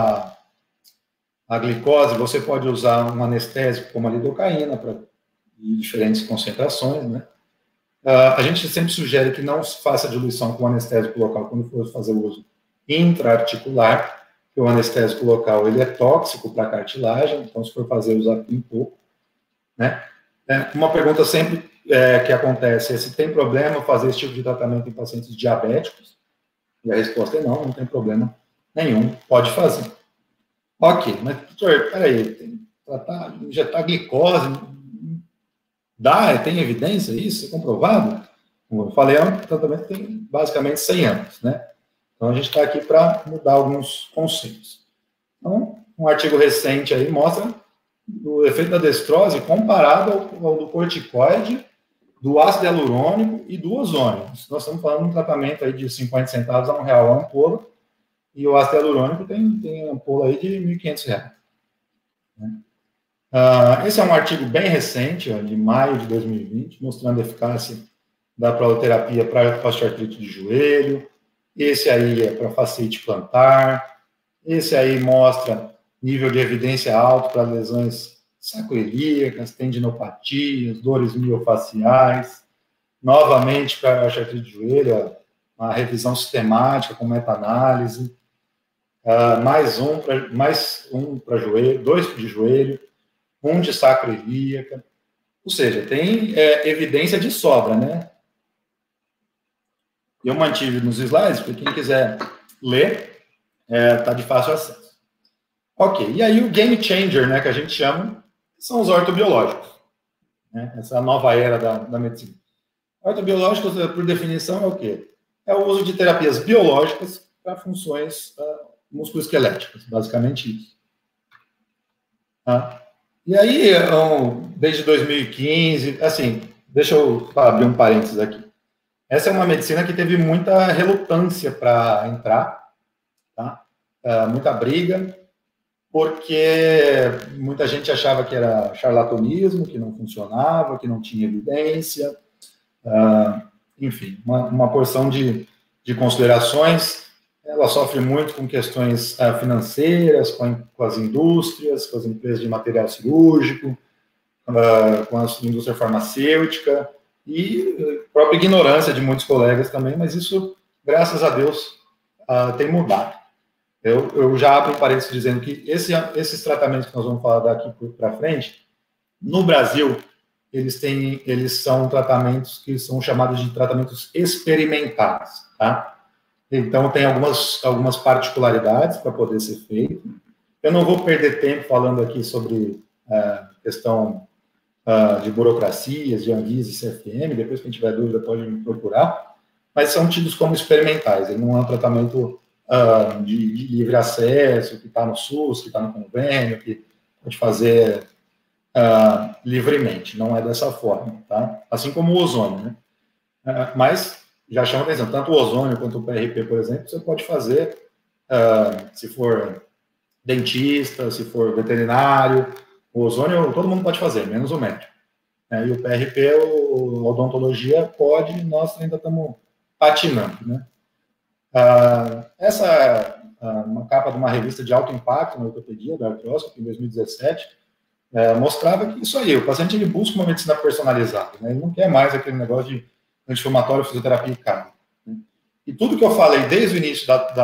a glicose, você pode usar um anestésico como a lidocaína, para diferentes concentrações, né? A gente sempre sugere que não se faça diluição com anestésico local quando for fazer o uso intraarticular, porque o anestésico local ele é tóxico para a cartilagem, então se for fazer, usar bem pouco, né? Uma pergunta sempre que acontece é se tem problema fazer esse tipo de tratamento em pacientes diabéticos, e a resposta é não tem problema nenhum, pode fazer. Ok, mas, doutor, peraí, injetar glicose, tem evidência isso? É comprovado? Como eu falei, é um tratamento que tem basicamente 100 anos, né? Então, a gente está aqui para mudar alguns conceitos. Então, um artigo recente aí mostra o efeito da destrose comparado ao do corticoide, do ácido hialurônico e do ozônio. Nós estamos falando de um tratamento aí de 50 centavos a R$1 a ampola, e o ácido hialurônico tem ampola aí de R$1.500. Né? Esse é um artigo bem recente, de maio de 2020, mostrando a eficácia da proloterapia para osteoartrite de joelho. Esse aí é para fasciite plantar. Esse aí mostra nível de evidência alto para lesões sacroiliacas, tendinopatias, dores miofaciais. Novamente, para a osteoartrite de joelho, uma revisão sistemática com meta-análise. Mais um para joelho, 2 de joelho, 1 de sacroiliaca. Ou seja, tem evidência de sobra, né? Eu mantive nos slides, para quem quiser ler, está de fácil acesso. Ok, e aí o game changer, né, que a gente chama, são os ortobiológicos. Né? Essa nova era da medicina. Ortobiológicos, por definição, é o quê? É o uso de terapias biológicas para funções musculoesqueléticas, basicamente isso. E aí, desde 2015, assim, deixa eu abrir um parênteses aqui. Essa é uma medicina que teve muita relutância para entrar, tá? Muita briga, porque muita gente achava que era charlatanismo, que não funcionava, que não tinha evidência, enfim, uma porção de considerações. Ela sofre muito com questões financeiras, com as indústrias, com as empresas de material cirúrgico, com a indústria farmacêutica, e a própria ignorância de muitos colegas também, mas isso, graças a Deus, tem mudado. Eu já abro um parênteses dizendo que esses tratamentos que nós vamos falar daqui para frente, no Brasil, eles são tratamentos que são chamados de tratamentos experimentais, tá? Então, tem algumas particularidades para poder ser feito. Eu não vou perder tempo falando aqui sobre questão de burocracias, de Anvisa e CFM, depois, quem tiver dúvida, pode me procurar, mas são tidos como experimentais, ele não é um tratamento de livre acesso, que está no SUS, que está no convênio, que pode fazer livremente, não é dessa forma, tá? Assim como o ozônio, né? Mas já chama atenção, tanto o ozônio quanto o PRP, por exemplo, você pode fazer se for dentista, se for veterinário. O ozônio todo mundo pode fazer, menos o médico. E o PRP, a odontologia pode, nós ainda estamos patinando, né? Essa é uma capa de uma revista de alto impacto na ortopedia, da Arthroscopy, em 2017, mostrava que isso aí, o paciente ele busca uma medicina personalizada, né? Ele não quer mais aquele negócio de anti-inflamatório, fisioterapia e cardio. Né? E tudo que eu falei desde o início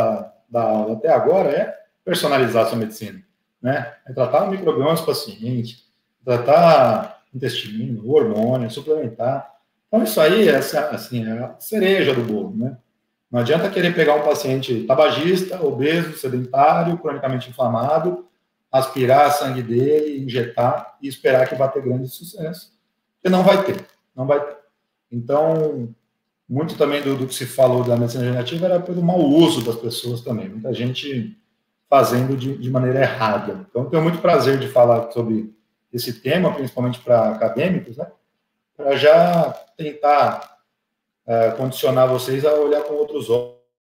da aula até agora é personalizar a sua medicina, né? É tratar o microbioma dos pacientes, tratar intestino, hormônio, suplementar. Então, isso aí é, assim, é a cereja do bolo, né? Não adianta querer pegar um paciente tabagista, obeso, sedentário, cronicamente inflamado, aspirar sangue dele, injetar e esperar que vá ter grande sucesso. Porque não vai ter, não vai ter. Então, muito também do que se falou da medicina regenerativa era pelo mau uso das pessoas também. Muita gente fazendo de maneira errada. Então, tenho muito prazer de falar sobre esse tema, principalmente para acadêmicos, né? Para já tentar condicionar vocês a olhar com outros olhos,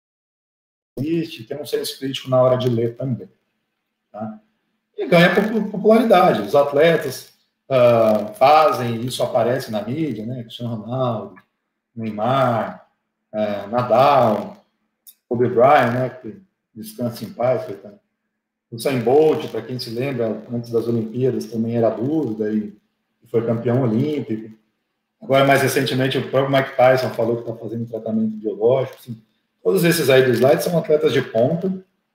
ter um senso crítico na hora de ler também. Tá? E ganha popularidade. Os atletas fazem, isso aparece na mídia, né? Cristiano Ronaldo, Neymar, Nadal, Kobe Bryant, né? Que descansa em paz, coitado. O Usain Bolt, para quem se lembra, antes das Olimpíadas também era dúvida e foi campeão olímpico. Agora, mais recentemente, o próprio Mike Tyson falou que está fazendo tratamento biológico. Assim. Todos esses aí do slide são atletas de ponta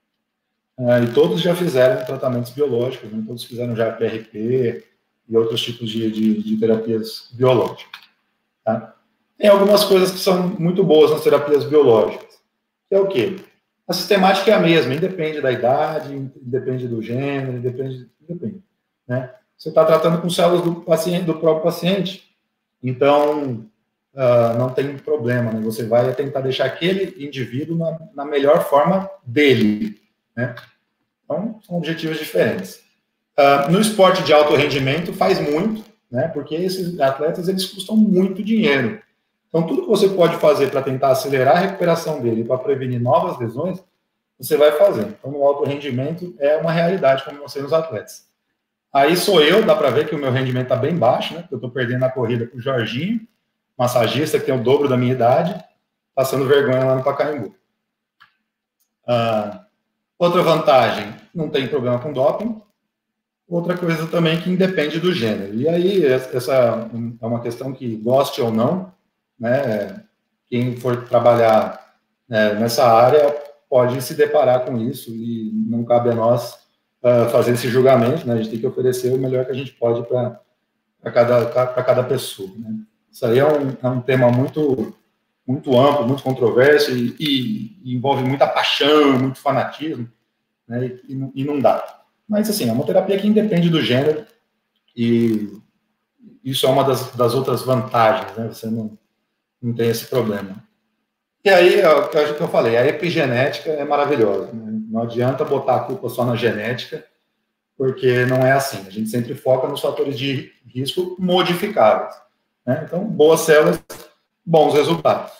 e todos já fizeram tratamentos biológicos, né? Todos fizeram já PRP e outros tipos de terapias biológicas. Tá? Tem algumas coisas que são muito boas nas terapias biológicas. Que é o quê? A sistemática é a mesma, independe da idade, independe do gênero, independe, né? Você está tratando com células do paciente, do próprio paciente, então não tem problema, né? Você vai tentar deixar aquele indivíduo na melhor forma dele, né? Então, são objetivos diferentes. No esporte de alto rendimento faz muito, né? Porque esses atletas, eles custam muito dinheiro. Então, tudo que você pode fazer para tentar acelerar a recuperação dele, para prevenir novas lesões, você vai fazer. Então, no alto rendimento é uma realidade, como você nos atletas. Aí sou eu, dá para ver que o meu rendimento está bem baixo, né? Porque eu estou perdendo a corrida para o Jorginho, massagista que tem o dobro da minha idade, passando vergonha lá no Pacaembu. Outra vantagem, não tem problema com doping. Outra coisa também que independe do gênero. E aí, essa é uma questão que, goste ou não, né, quem for trabalhar nessa área pode se deparar com isso e não cabe a nós fazer esse julgamento, né? A gente tem que oferecer o melhor que a gente pode para cada pessoa, né? Isso aí é um tema muito, muito amplo, muito controverso e envolve muita paixão, muito fanatismo, né? E não dá. Mas, assim, é uma terapia que independe do gênero e isso é uma das outras vantagens, né? Você não tem esse problema. E aí, o que eu falei, a epigenética é maravilhosa. Né? Não adianta botar a culpa só na genética, porque não é assim. A gente sempre foca nos fatores de risco modificáveis. Né? Então, boas células, bons resultados.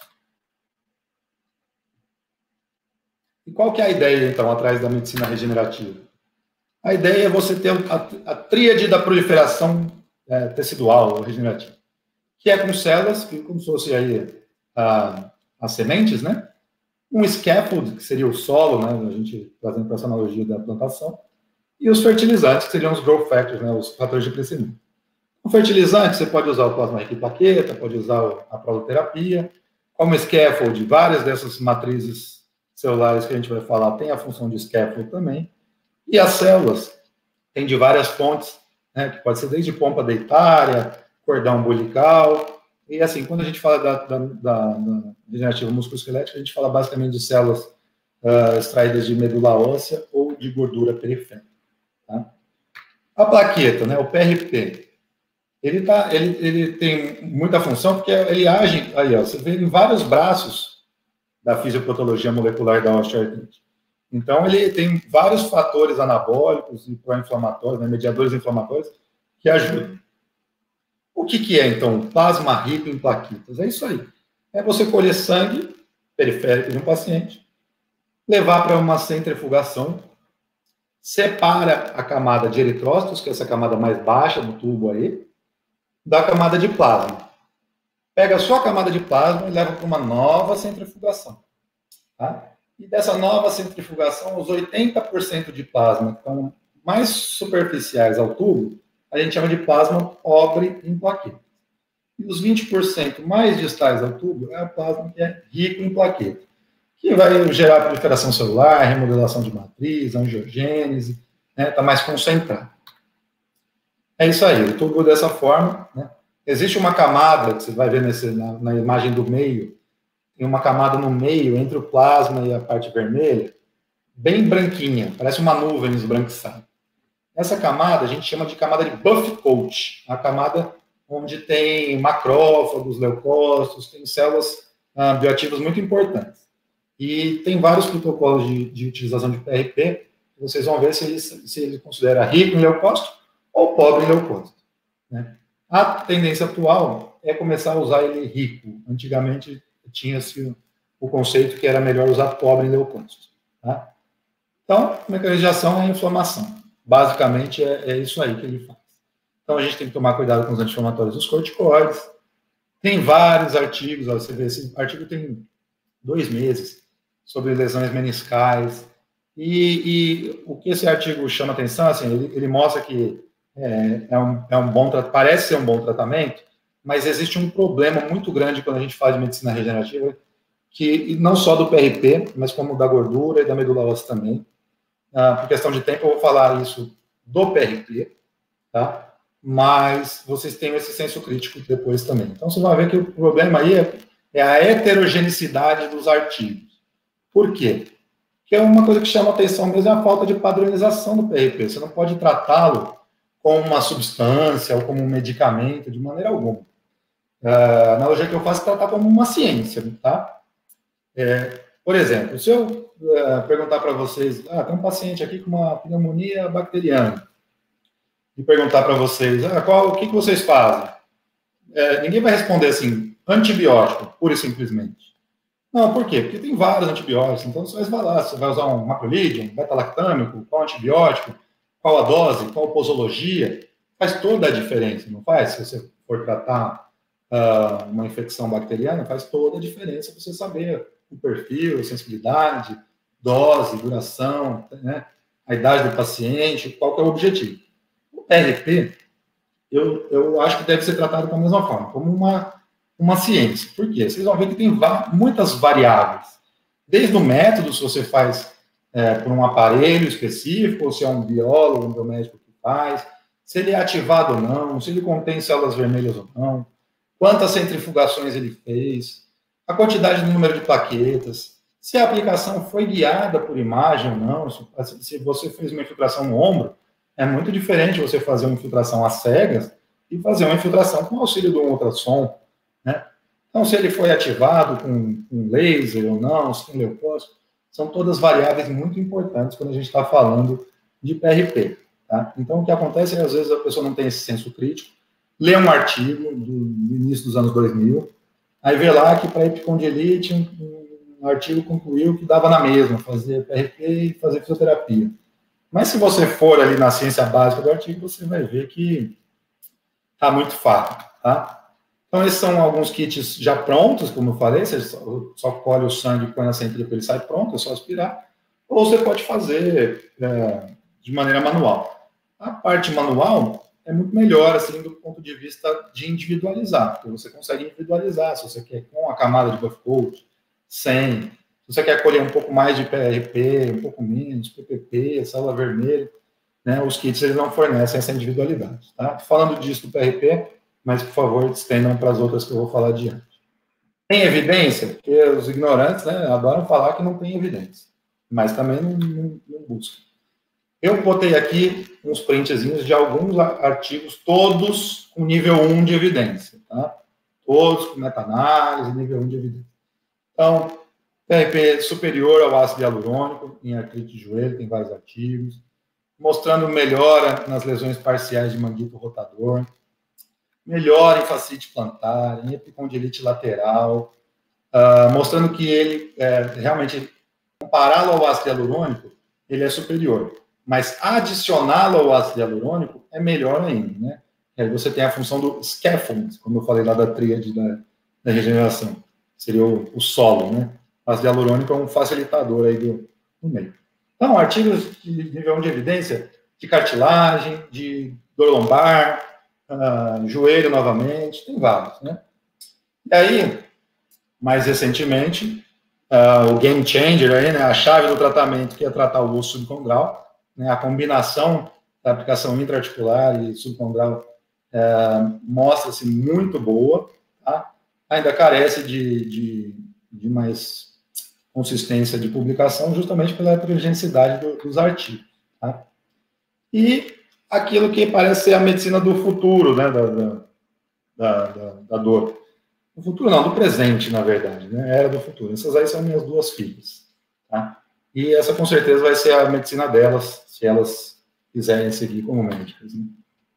E qual que é a ideia, então, atrás da medicina regenerativa? A ideia é você ter a tríade da proliferação tecidual regenerativa, que é com células, que como se fosse aí as sementes, né? Um scaffold, que seria o solo, né? A gente trazendo para essa analogia da plantação, e os fertilizantes, que seriam os growth factors, né? Os fatores de crescimento. O fertilizante, você pode usar o plasma rico em plaqueta, pode usar a proloterapia. Como scaffold, várias dessas matrizes celulares que a gente vai falar têm a função de scaffold também. E as células têm de várias fontes, né, que pode ser desde pompa deitária, cordão umbilical. E assim, quando a gente fala da regenerativa musculoesquelética, a gente fala basicamente de células extraídas de medula óssea ou de gordura periférica. Tá? A plaqueta, né, o PRP, ele tem muita função porque ele age, aí, ó, você vê em vários braços da fisiopatologia molecular da osteoartrite. Então, ele tem vários fatores anabólicos e pró-inflamatórios, né, mediadores inflamatórios, que ajudam. O que é, então, plasma rico em plaquetas? É isso aí. É você colher sangue periférico de um paciente, levar para uma centrifugação, separa a camada de eritrócitos, que é essa camada mais baixa do tubo aí, da camada de plasma. Pega só a camada de plasma e leva para uma nova centrifugação. Tá? E dessa nova centrifugação, os 80% de plasma que estão mais superficiais ao tubo, a gente chama de plasma pobre em plaquetas. E os 20% mais distais ao tubo é o plasma que é rico em plaquetas, que vai gerar proliferação celular, remodelação de matriz, angiogênese, né? Está mais concentrado. É isso aí, o tubo dessa forma, né? Existe uma camada, que você vai ver na imagem do meio, tem uma camada no meio, entre o plasma e a parte vermelha, bem branquinha, parece uma nuvem esbranquiçada. Essa camada a gente chama de camada de buff coat, a camada onde tem macrófagos, leucócitos, tem células bioativas muito importantes. E tem vários protocolos de utilização de PRP, vocês vão ver se ele considera rico em leucócito ou pobre em leucócito, né? A tendência atual é começar a usar ele rico. Antigamente tinha-se o conceito que era melhor usar pobre em leucócito, tá? Então, a mecanismo de ação é a inflamação. Basicamente, é isso aí que ele faz. Então, a gente tem que tomar cuidado com os anti-inflamatórios dos corticoides. Tem vários artigos, ó, você vê, esse artigo tem 2 meses, sobre lesões meniscais. E o que esse artigo chama atenção, assim, ele mostra que parece ser um bom tratamento, mas existe um problema muito grande quando a gente faz de medicina regenerativa, que não só do PRP, mas como da gordura e da medula óssea também. Por questão de tempo, eu vou falar isso do PRP, tá? Mas vocês têm esse senso crítico depois também. Então, você vai ver que o problema aí é a heterogeneidade dos artigos. Por quê? Porque é uma coisa que chama atenção mesmo é a falta de padronização do PRP. Você não pode tratá-lo como uma substância ou como um medicamento, de maneira alguma. A analogia que eu faço é tratar como uma ciência, tá? Por exemplo, se eu perguntar para vocês, tem um paciente aqui com uma pneumonia bacteriana, e perguntar para vocês, o que vocês fazem? Ninguém vai responder assim, antibiótico, pura e simplesmente. Não, por quê? Porque tem vários antibióticos, então você vai lá, você vai usar um macrolídeo, um beta-lactâmico, qual antibiótico, qual a dose, qual a posologia, faz toda a diferença, não faz? Se você for tratar uma infecção bacteriana, faz toda a diferença você saber o perfil, a sensibilidade, dose, duração, né? A idade do paciente, qual que é o objetivo. O PRP, eu acho que deve ser tratado da mesma forma, como uma ciência. Por quê? Vocês vão ver que tem muitas variáveis. Desde o método, se você faz por um aparelho específico, ou se é um biólogo, um biomédico que faz, se ele é ativado ou não, se ele contém células vermelhas ou não, quantas centrifugações ele fez, a quantidade de número de plaquetas, se a aplicação foi guiada por imagem ou não, se você fez uma infiltração no ombro, é muito diferente você fazer uma infiltração às cegas e fazer uma infiltração com auxílio de um ultrassom, né? Então, se ele foi ativado com laser ou não, se tem leucócito, são todas variáveis muito importantes quando a gente está falando de PRP, tá? Então, o que acontece é, às vezes, a pessoa não tem esse senso crítico, lê um artigo do início dos anos 2000, aí vê lá que para epicondilite um artigo concluiu que dava na mesma, fazer PRP e fazer fisioterapia. Mas se você for ali na ciência básica do artigo, você vai ver que está muito fácil, tá? Então, esses são alguns kits já prontos, como eu falei, você só colhe o sangue, põe na centrífuga, ele sai pronto, é só aspirar. Ou você pode fazer de maneira manual. A parte manual é muito melhor, assim, do ponto de vista de individualizar, porque você consegue individualizar, se você quer com a camada de buff coat, sem, se você quer colher um pouco mais de PRP, um pouco menos, PPP, célula vermelha, né, os kits eles não fornecem essa individualidade, tá? Falando disso do PRP, mas, por favor, estendam para as outras que eu vou falar adiante. Tem evidência? Porque os ignorantes, né, adoram falar que não tem evidência, mas também não buscam. Eu botei aqui uns printzinhos de alguns artigos, todos com nível 1 de evidência, tá? Todos com meta-análise, nível 1 de evidência. Então, PRP superior ao ácido hialurônico, em artrite de joelho, tem vários artigos, mostrando melhora nas lesões parciais de manguito rotador, melhora em fascite plantar, em epicondilite lateral, mostrando que ele, realmente, compará-lo ao ácido hialurônico, ele é superior. Mas adicioná-lo ao ácido hialurônico é melhor ainda, né? Aí você tem a função do scaffold, como eu falei lá da tríade da regeneração. Seria o solo, né? O ácido hialurônico é um facilitador aí do meio. Então, artigos de nível 1 de evidência de cartilagem, de dor lombar, joelho novamente, tem vários, né? E aí, mais recentemente, o game changer, aí, né, a chave do tratamento, que é tratar o osso subcondral, né, a combinação da aplicação intraarticular e subcondral mostra-se muito boa, tá? Ainda carece de mais consistência de publicação, justamente pela heterogeneidade dos artigos. Tá? E aquilo que parece ser a medicina do futuro, né, da dor. Do futuro não, do presente, na verdade, né? Era do futuro. Essas aí são minhas duas filhas. Tá? E essa, com certeza, vai ser a medicina delas, se elas quiserem seguir como médicas. Né?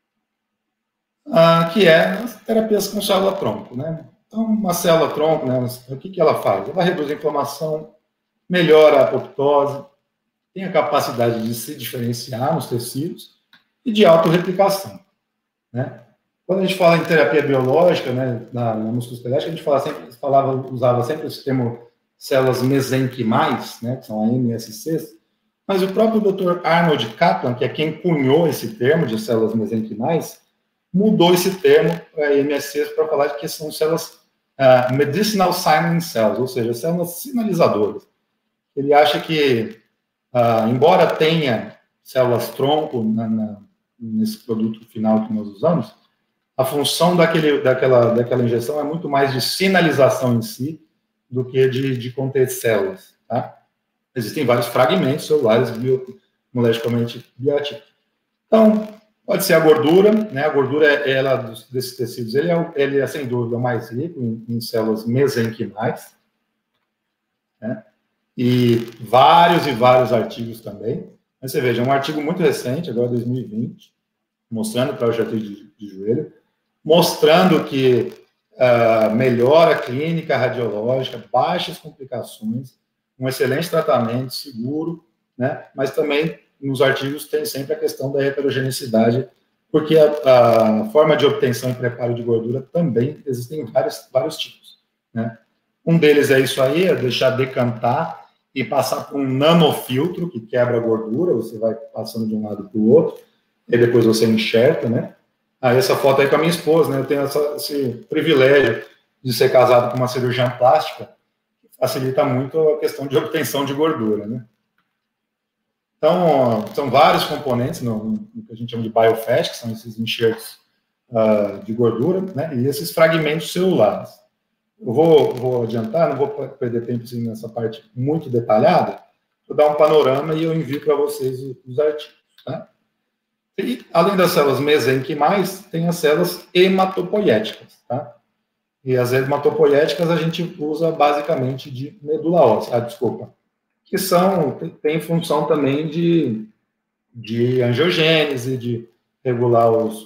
Que é as terapias com célula-tronco. Né? Então, uma célula-tronco, né, o que ela faz? Ela reduz a inflamação, melhora a apoptose, tem a capacidade de se diferenciar nos tecidos e de autorreplicação. Né? Quando a gente fala em terapia biológica, né, na musculoesquelética, a gente usava sempre esse termo células mesenquimais, né, que são a MSCs, mas o próprio Dr. Arnold Kaplan, que é quem cunhou esse termo de células mesenquimais, mudou esse termo para MSCs para falar de que são células medicinal signaling cells, ou seja, células sinalizadoras. Ele acha que, embora tenha células-tronco nesse produto final que nós usamos, a função daquela injeção é muito mais de sinalização em si do que de conter células. Tá? Existem vários fragmentos celulares molecularmente bioativos. Então, pode ser a gordura, né? A gordura, desses tecidos, ele é sem dúvida mais rico em células mesenquimais, né? E vários artigos também. Mas você veja, um artigo muito recente, agora 2020, mostrando para o artrite de joelho, mostrando que melhora clínica radiológica, baixas complicações, um excelente tratamento, seguro, né? Mas também nos artigos tem sempre a questão da heterogeneidade, porque a forma de obtenção e preparo de gordura também existem vários tipos, né? Um deles é isso aí, é deixar decantar e passar por um nanofiltro que quebra a gordura, você vai passando de um lado para o outro, e depois você enxerta, né? Essa foto aí com a minha esposa, né? Eu tenho esse privilégio de ser casado com uma cirurgiã plástica, que facilita muito a questão de obtenção de gordura, né? Então, são vários componentes no que a gente chama de biofat, que são esses enxertos de gordura, né? E esses fragmentos celulares. Eu vou adiantar, não vou perder tempo assim, nessa parte muito detalhada, vou dar um panorama e eu envio para vocês os artigos, tá? E, além das células mesenquimais, tem as células hematopoéticas, tá? E as hematopoéticas a gente usa basicamente de medula óssea, que tem função também de angiogênese, de regular as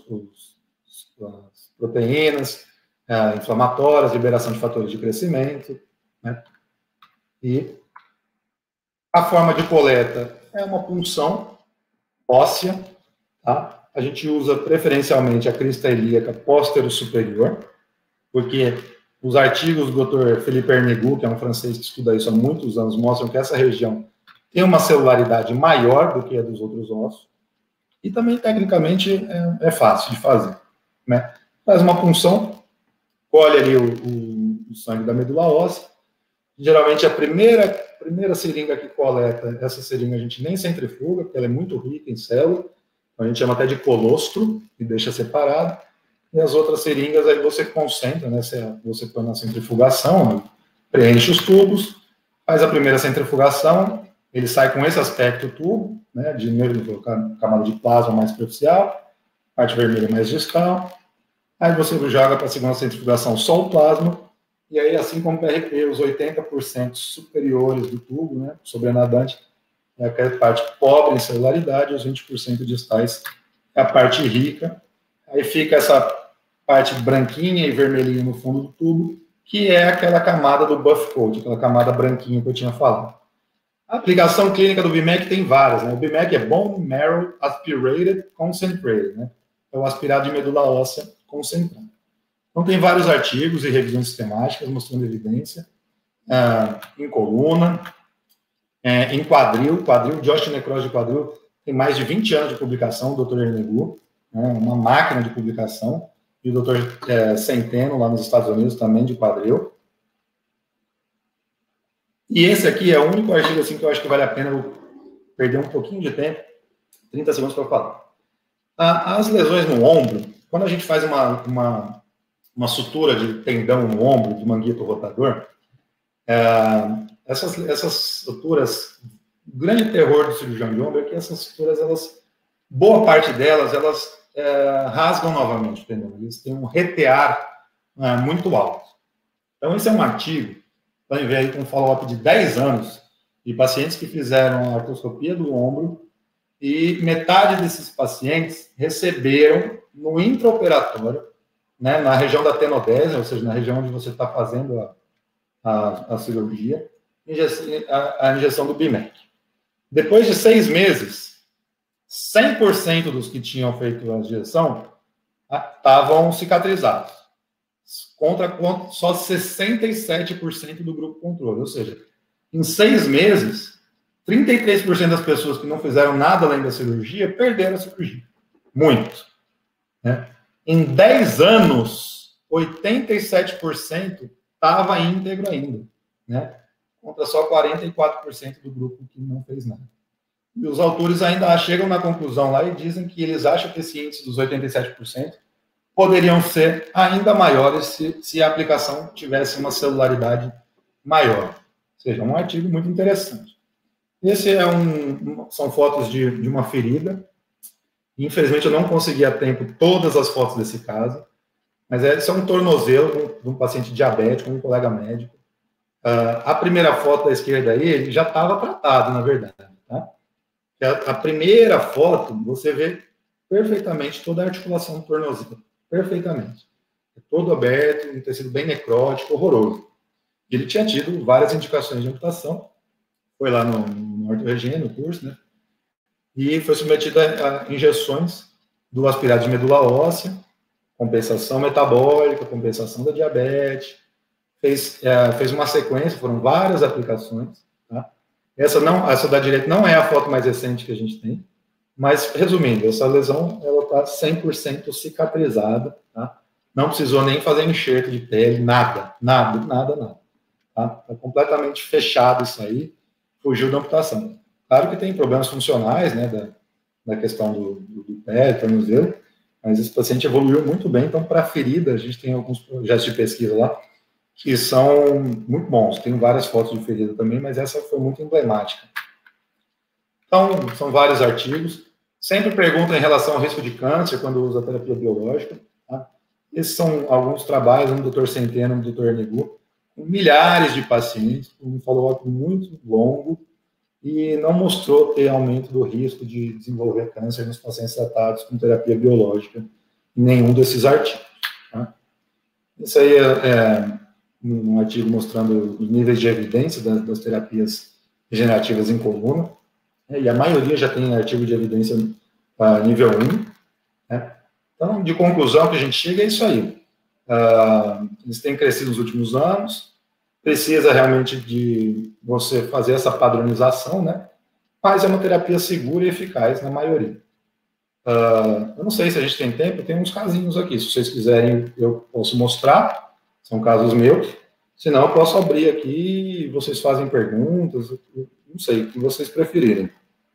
proteínas inflamatórias, liberação de fatores de crescimento, né? E a forma de coleta é uma punção óssea, tá? A gente usa preferencialmente a crista ilíaca póstero superior, porque os artigos do Dr. Philippe Ernegut, que é um francês que estuda isso há muitos anos, mostram que essa região tem uma celularidade maior do que a dos outros ossos, e também, tecnicamente, é fácil de fazer, né? Faz uma punção, colhe ali o sangue da medula óssea, geralmente a primeira seringa que coleta, essa seringa a gente nem centrifuga, porque ela é muito rica em célula, a gente chama até de colostro, e deixa separado, e as outras seringas aí você concentra, né? Você põe na centrifugação, preenche os tubos, faz a primeira centrifugação, ele sai com esse aspecto tubo, né? De camada de plasma mais superficial, parte vermelha mais distal, aí você joga para a segunda centrifugação só o plasma, e aí, assim como o PRP, os 80% superiores do tubo, né? Sobrenadante, é aquela parte pobre em celularidade, os 20% distais é a parte rica. Aí fica essa parte branquinha e vermelhinha no fundo do tubo, que é aquela camada do buff coat, aquela camada branquinha que eu tinha falado. A aplicação clínica do BMAC tem várias, né? O BMAC é Bone Marrow Aspirated Concentrated, né? É o aspirado de medula óssea concentrado. Então, tem vários artigos e revisões sistemáticas mostrando evidência em coluna, em quadril, de osteonecrose de quadril, tem mais de 20 anos de publicação, o Dr. Ernegut, uma máquina de publicação, e o Dr. Centeno, lá nos Estados Unidos, também de quadril. E esse aqui é o único artigo assim, que eu acho que vale a pena eu perder um pouquinho de tempo, 30 segundos para falar. As lesões no ombro, quando a gente faz uma sutura de tendão no ombro, de manguito rotador, essas suturas, o grande terror do cirurgião de ombro é que essas suturas, boa parte delas, rasgam novamente o tendão. Eles têm um retear muito alto. Então, esse é um artigo, podem ver aí com um follow-up de 10 anos, de pacientes que fizeram a artroscopia do ombro, e metade desses pacientes receberam no intraoperatório, né, na região da tenodese, ou seja, na região onde você está fazendo a cirurgia, a injeção do BIMEC. Depois de 6 meses, 100% dos que tinham feito a injeção estavam cicatrizados, contra só 67% do grupo controle. Ou seja, em 6 meses, 33% das pessoas que não fizeram nada além da cirurgia perderam a cirurgia. Muitos. Né? Em 10 anos, 87% estava íntegro ainda, né? Contra só 44% do grupo que não fez nada. E os autores ainda chegam na conclusão lá e dizem que eles acham que esse índice dos 87% poderiam ser ainda maiores se a aplicação tivesse uma celularidade maior. Ou seja, um artigo muito interessante. Esse são fotos de uma ferida. Infelizmente, eu não consegui a tempo todas as fotos desse caso, mas esse é um tornozelo de um paciente diabético, um colega médico. A primeira foto da esquerda aí, ele já estava tratado, na verdade. Tá? A primeira foto, você vê perfeitamente toda a articulação do tornozelo. Perfeitamente. É todo aberto, um tecido bem necrótico, horroroso. Ele tinha tido várias indicações de amputação. Foi lá no ortorregia, no curso, né? E foi submetido a injeções do aspirado de medula óssea, compensação metabólica, compensação da diabetes, fez uma sequência, foram várias aplicações. Tá? Essa da direita não é a foto mais recente que a gente tem, mas, resumindo, essa lesão está 100% cicatrizada, tá? Não precisou nem fazer enxerto de pele, nada. Tá? Está completamente fechado isso aí, fugiu da amputação. Claro que tem problemas funcionais, né, da questão do pé, do tornozelo, mas esse paciente evoluiu muito bem. Então, para a ferida, a gente tem alguns projetos de pesquisa lá que são muito bons. Tem várias fotos de ferida também, mas essa foi muito emblemática. Então, são vários artigos. Sempre perguntam em relação ao risco de câncer quando usa terapia biológica. Tá? Esses são alguns trabalhos, um do Dr. Centeno, um do Dr. Negu, com milhares de pacientes, um follow-up muito longo, e não mostrou ter aumento do risco de desenvolver câncer nos pacientes tratados com terapia biológica em nenhum desses artigos. Tá? Isso aí é um artigo mostrando os níveis de evidência das terapias regenerativas em coluna, né? E a maioria já tem artigo de evidência nível 1. Né? Então, de conclusão que a gente chega é isso aí. Eles têm crescido nos últimos anos, precisa realmente de você fazer essa padronização, né? Mas é uma terapia segura e eficaz na maioria. Eu não sei se a gente tem tempo, tem uns casinhos aqui. Se vocês quiserem, eu posso mostrar. São casos meus. Senão, eu posso abrir aqui e vocês fazem perguntas. Não sei, o que vocês preferirem.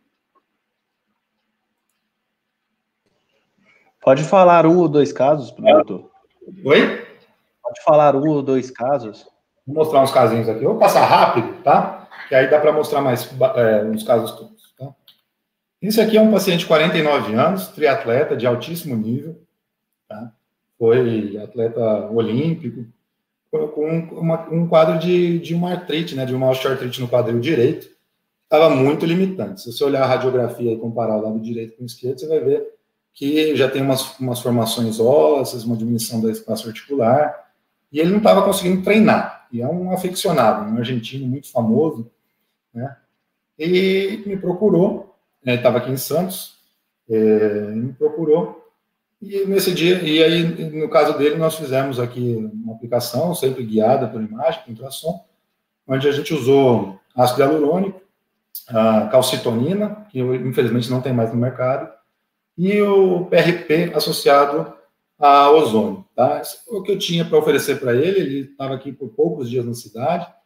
Pode falar 1 ou 2 casos, doutor? Oi? Pode falar 1 ou 2 casos? Vou mostrar uns casinhos aqui. Eu vou passar rápido, tá? Que aí dá para mostrar mais uns casos todos. Tá? Esse aqui é um paciente de 49 anos, triatleta de altíssimo nível. Tá? Foi atleta olímpico, com um quadro de uma artrite, né? De uma osteoartrite no quadril direito. Estava muito limitante. Se você olhar a radiografia e comparar o lado direito com o esquerdo, você vai ver que já tem umas formações ósseas, uma diminuição do espaço articular, e ele não estava conseguindo treinar. E é um aficionado, um argentino muito famoso, né? E me procurou, estava aqui em Santos, me procurou, e nesse dia, e aí, no caso dele, nós fizemos aqui uma aplicação, sempre guiada por imagem, com ultrassom, onde a gente usou ácido hialurônico, a calcitonina, que infelizmente não tem mais no mercado, e o PRP associado a ozônio. Tá? Isso foi o que eu tinha para oferecer para ele. Ele estava aqui por poucos dias na cidade,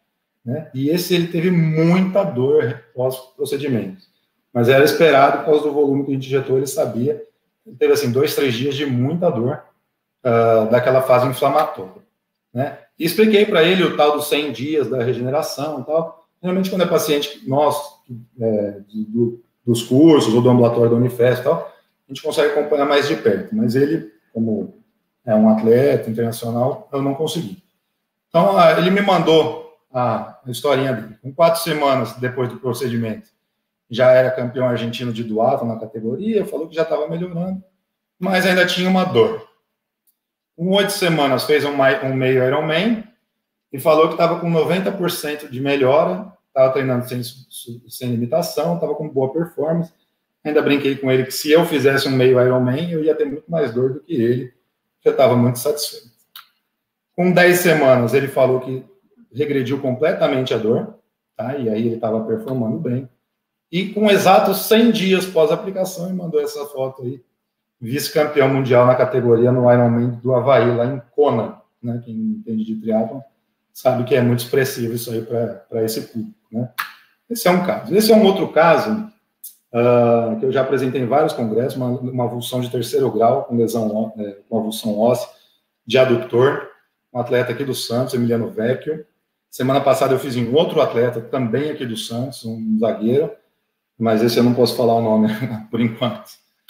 né? E esse ele teve muita dor pós-procedimento. Mas era esperado, por causa do volume que a gente injetou, ele sabia. Ele teve, assim, 2, 3 dias de muita dor daquela fase inflamatória, né? E expliquei para ele o tal dos 100 dias da regeneração e tal. Geralmente, quando é paciente nosso, dos cursos ou do ambulatório da Unifesp e tal, a gente consegue acompanhar mais de perto. Mas ele, como é um atleta internacional, eu não consegui. Então, ele me mandou a historinha dele. Com 4 semanas depois do procedimento, já era campeão argentino de duatlon na categoria, falou que já estava melhorando, mas ainda tinha uma dor. Com 8 semanas fez um meio Ironman e falou que estava com 90% de melhora, estava treinando sem limitação, estava com boa performance. Ainda brinquei com ele que se eu fizesse um meio Ironman, eu ia ter muito mais dor do que ele, que eu estava muito satisfeito. Com 10 semanas, ele falou que regrediu completamente a dor, tá? E aí ele estava performando bem. E com exatos 100 dias pós-aplicação, ele mandou essa foto aí, vice-campeão mundial na categoria no Ironman do Havaí, lá em Kona, né? Quem entende de triatlon sabe que é muito expressivo isso aí para esse público, né? Esse é um caso. Esse é um outro caso que eu já apresentei em vários congressos, uma avulsão de 3º grau, com lesão, com avulsão óssea de adutor, um atleta aqui do Santos, Emiliano Vecchio. Semana passada eu fiz em outro atleta, também aqui do Santos, um zagueiro, mas esse eu não posso falar o nome por enquanto.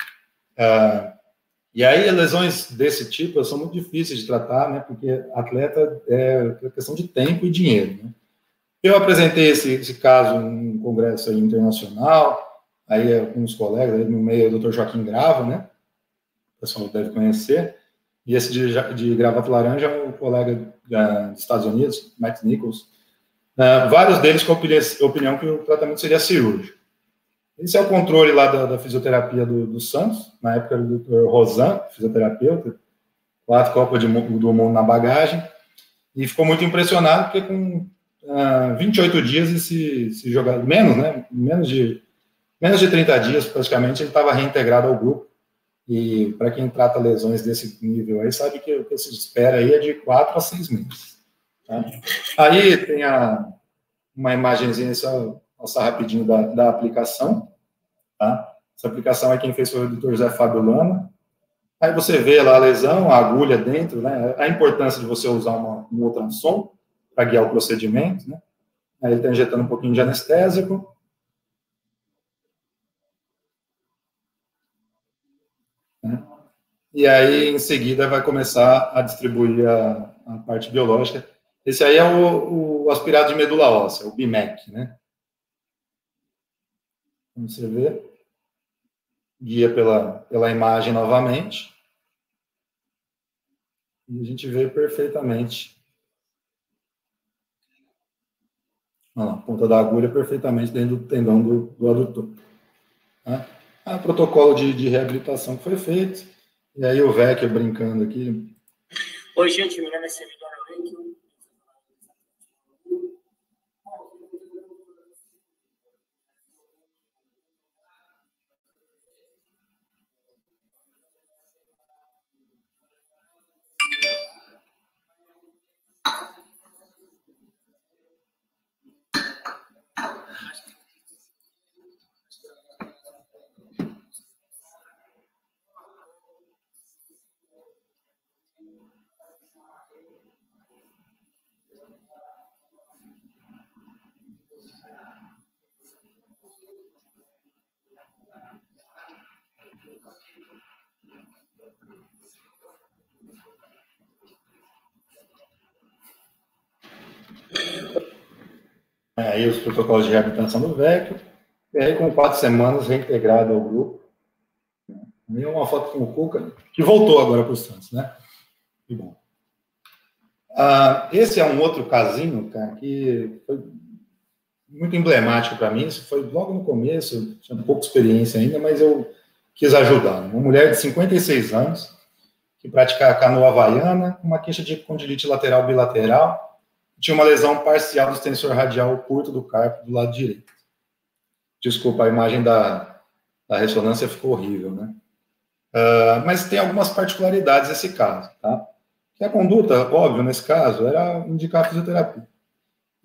E aí, lesões desse tipo são muito difíceis de tratar, né? Porque atleta é questão de tempo e dinheiro, né? Eu apresentei esse caso em um congresso aí internacional, aí com os colegas, aí no meio o Dr. Joaquim Grava, né? O pessoal deve conhecer. E esse de gravata laranja é um colega dos Estados Unidos, Matt Nichols. Vários deles com a opinião que o tratamento seria cirúrgico. Esse é o controle lá da fisioterapia do Santos, na época do Dr. Rosan, fisioterapeuta, 4 Copas do Mundo na bagagem, e ficou muito impressionado porque com 28 dias esse jogador, menos de 30 dias praticamente, ele estava reintegrado ao grupo. E para quem trata lesões desse nível aí, sabe que o que se espera aí é de 4 a 6 meses. Tá? Aí tem uma imagenzinha, só passar rapidinho da aplicação. Tá? Essa aplicação é quem fez foi o Dr. Zé Fábio Lana. Aí você vê lá a lesão, a agulha dentro, né? A importância de você usar um ultrassom para guiar o procedimento, né? Aí ele está injetando um pouquinho de anestésico. Né? E aí, em seguida, vai começar a distribuir a parte biológica. Esse aí é o aspirado de medula óssea, o BIMEC, né? Como você vê, guia pela imagem novamente. E a gente vê perfeitamente. Olha lá, a ponta da agulha perfeitamente dentro do tendão do adutor. Tá? O protocolo de reabilitação que foi feito. E aí o Vecchio brincando aqui. Oi, gente, meu nome é Servidor Vecchio. Aí os protocolos de reabilitação do Vecchio. E aí, com 4 semanas, reintegrado ao grupo. E uma foto com o Cuca, que voltou agora para o Santos, né? Que bom. Esse é um outro casinho, cara, que foi muito emblemático para mim. Isso foi logo no começo, eu tinha pouca experiência ainda, mas eu quis ajudar. Uma mulher de 56 anos, que pratica canoa havaiana, com uma queixa de condilite lateral bilateral, tinha uma lesão parcial do extensor radial curto do carpo do lado direito. Desculpa, a imagem da ressonância ficou horrível, né? Mas tem algumas particularidades nesse caso, tá? Que a conduta, óbvio, nesse caso, era indicar a fisioterapia.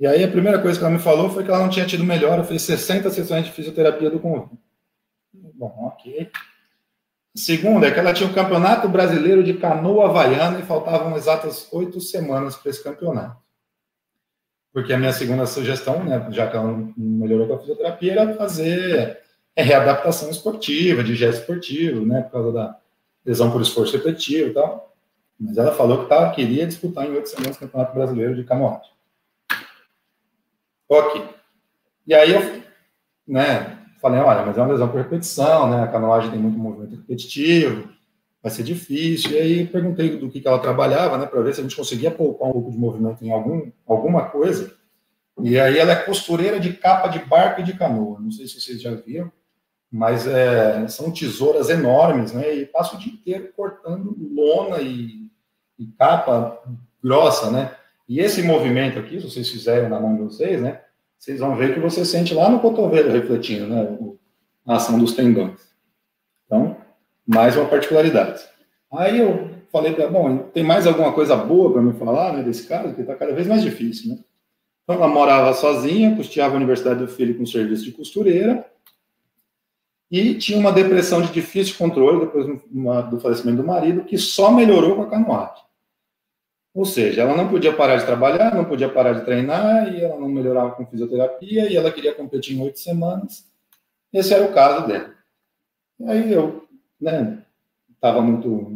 E aí a primeira coisa que ela me falou foi que ela não tinha tido melhora, fez 60 sessões de fisioterapia do convênio. Bom, ok. Segunda é que ela tinha o Campeonato Brasileiro de Canoa Havaiana e faltavam exatas 8 semanas para esse campeonato. Porque a minha segunda sugestão, né, já que ela não melhorou com a fisioterapia, era fazer readaptação esportiva, de gesto esportivo, né, por causa da lesão por esforço repetitivo e tal. Mas ela falou que queria disputar em 8 semanas o Campeonato Brasileiro de Canoagem. Ok. E aí eu, né, falei, olha, mas é uma lesão por repetição, né, a canoagem tem muito movimento repetitivo, vai ser difícil. E aí perguntei do que ela trabalhava, né, para ver se a gente conseguia poupar um pouco de movimento em alguma coisa. E aí ela é costureira de capa de barco e de canoa. Não sei se vocês já viram, mas são tesouras enormes, né, e passa o dia inteiro cortando lona e capa grossa, né. E esse movimento aqui, se vocês fizerem na mão de vocês, né, vocês vão ver que você sente lá no cotovelo refletindo, né, a ação dos tendões. Então, mais uma particularidade. Aí eu falei, bom, tem mais alguma coisa boa para me falar, né, desse caso, que está cada vez mais difícil, né? Então, ela morava sozinha, custeava a universidade do filho com serviço de costureira e tinha uma depressão de difícil controle depois do falecimento do marido, que só melhorou com a canoagem. Ou seja, ela não podia parar de trabalhar, não podia parar de treinar, e ela não melhorava com fisioterapia, e ela queria competir em 8 semanas. Esse era o caso dela. E aí eu, né, estava muito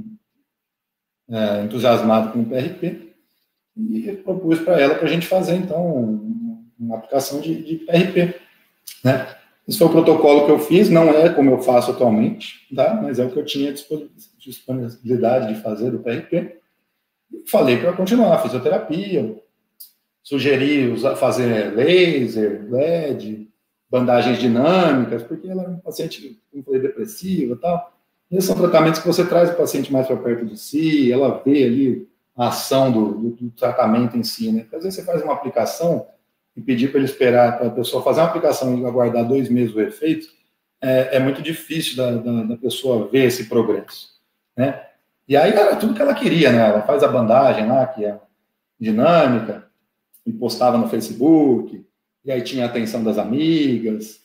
entusiasmado com o PRP, e propus para ela para a gente fazer, então, uma aplicação de PRP. Né? Esse foi o protocolo que eu fiz, não é como eu faço atualmente, tá? Mas é o que eu tinha disponibilidade de fazer do PRP. Falei para continuar a fisioterapia, sugeri fazer laser, LED, bandagens dinâmicas, porque ela é um paciente, como falei, depressiva e tal. E esses são tratamentos que você traz o paciente mais para perto de si, ela vê ali a ação do tratamento em si, né? Porque às vezes você faz uma aplicação e pedir para ele esperar, para a pessoa fazer uma aplicação e aguardar 2 meses o efeito, é muito difícil da pessoa ver esse progresso, né? E aí era tudo que ela queria, né? Ela faz a bandagem lá, que é dinâmica, e postava no Facebook, e aí tinha a atenção das amigas,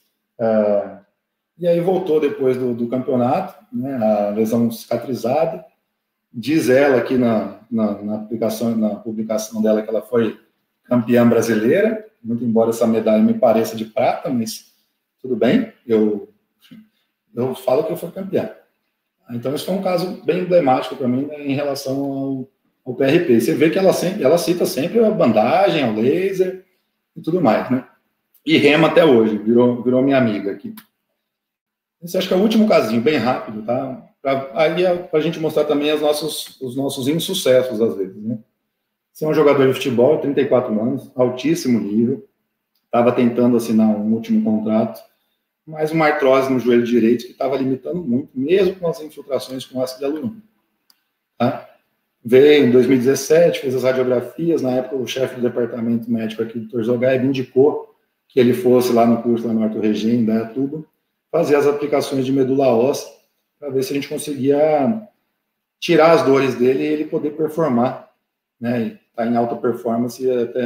e aí voltou depois do campeonato, né? A lesão cicatrizada. Diz ela aqui na publicação dela que ela foi campeã brasileira, muito embora essa medalha me pareça de prata, mas tudo bem, eu falo que eu fui campeã. Então, isso foi um caso bem emblemático para mim, né, em relação ao PRP. Você vê que ela cita sempre a bandagem, o laser e tudo mais, né? E rema até hoje, virou minha amiga aqui. Esse acho que é o último casinho, bem rápido, tá? Para a gente mostrar também os nossos insucessos, às vezes, né? Você é um jogador de futebol, 34 anos, altíssimo nível, estava tentando assinar um último contrato, mas uma artrose no joelho direito que estava limitando muito, mesmo com as infiltrações com ácido hialurônico. Tá? Veio em 2017, fez as radiografias, na época o chefe do departamento médico aqui, o Dr. Zogaib, indicou que ele fosse lá no curso da Norte Regina, em Dayatuba, fazer as aplicações de medula óssea, para ver se a gente conseguia tirar as dores dele e ele poder performar, né? Tá em alta performance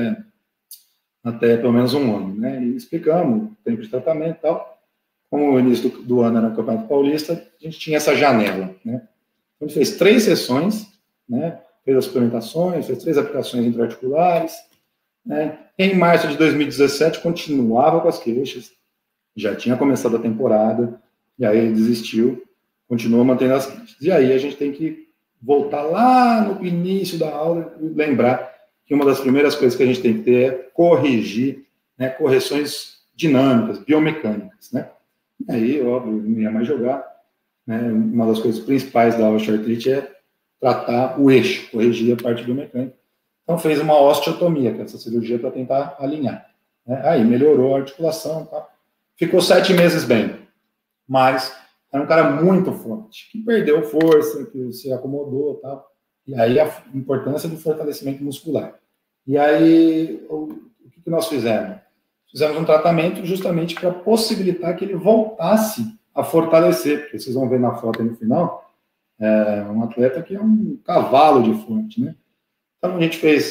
até pelo menos 1 ano, né? E explicamos o tempo de tratamento e tal. Como o início do ano era no Campeonato Paulista, a gente tinha essa janela, né? Então, a gente fez 3 sessões, né? Fez as suplementações, fez 3 aplicações intraarticulares, né? Em março de 2017, continuava com as queixas, já tinha começado a temporada, e aí ele desistiu, continuou mantendo as queixas. E aí a gente tem que voltar lá no início da aula e lembrar que uma das primeiras coisas que a gente tem que ter é corrigir, né, correções dinâmicas, biomecânicas, né? E aí, óbvio, não ia mais jogar, né? Uma das coisas principais da osteoartrite é tratar o eixo, corrigir a parte biomecânica. Então, fez uma osteotomia, que é essa cirurgia para tentar alinhar, né? Aí, melhorou a articulação, tá? Ficou 7 meses bem, mas era um cara muito forte, que perdeu força, que se acomodou, tal. E aí, a importância do fortalecimento muscular. E aí, o que nós fizemos? Fizemos um tratamento justamente para possibilitar que ele voltasse a fortalecer, porque vocês vão ver na foto aí no final, um atleta que é um cavalo de forte, né? Então, a gente fez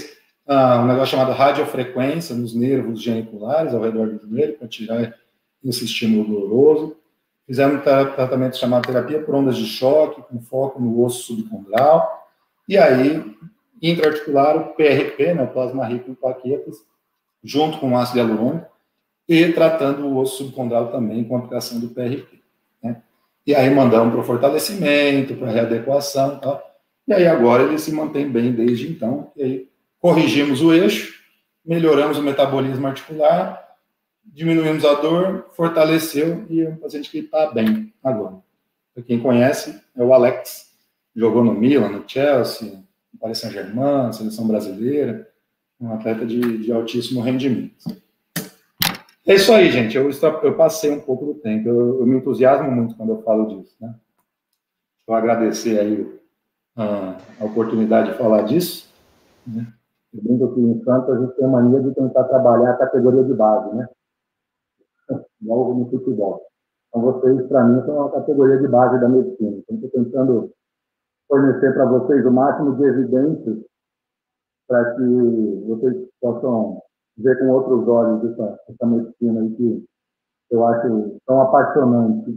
um negócio chamado radiofrequência nos nervos geniculares ao redor do joelho, para tirar esse estímulo doloroso. Fizemos um tratamento chamado terapia por ondas de choque, com foco no osso subcondral. E aí, intraarticular, o PRP, né, o plasma rico em plaquetas, junto com o ácido hialurônico, e tratando o osso subcondral também com a aplicação do PRP. Né? E aí mandamos para o fortalecimento, para a readequação e tal. E aí agora ele se mantém bem desde então. E aí corrigimos o eixo, melhoramos o metabolismo articular, diminuímos a dor, fortaleceu e é um paciente que está bem agora. Para quem conhece, é o Alex, jogou no Milan, no Chelsea, no Paris Saint-Germain, seleção brasileira, um atleta de altíssimo rendimento. É isso aí, gente. Eu passei um pouco do tempo. Eu me entusiasmo muito quando eu falo disso, né? Vou agradecer aí a oportunidade de falar disso. Né? Eu brinco aqui em Santos, a gente tem a mania de tentar trabalhar a categoria de base, né? Igual no futebol. Então, vocês, para mim, são uma categoria de base da medicina. Então, estou tentando fornecer para vocês o máximo de evidências para que vocês possam ver com outros olhos essa medicina aí que eu acho tão apaixonante.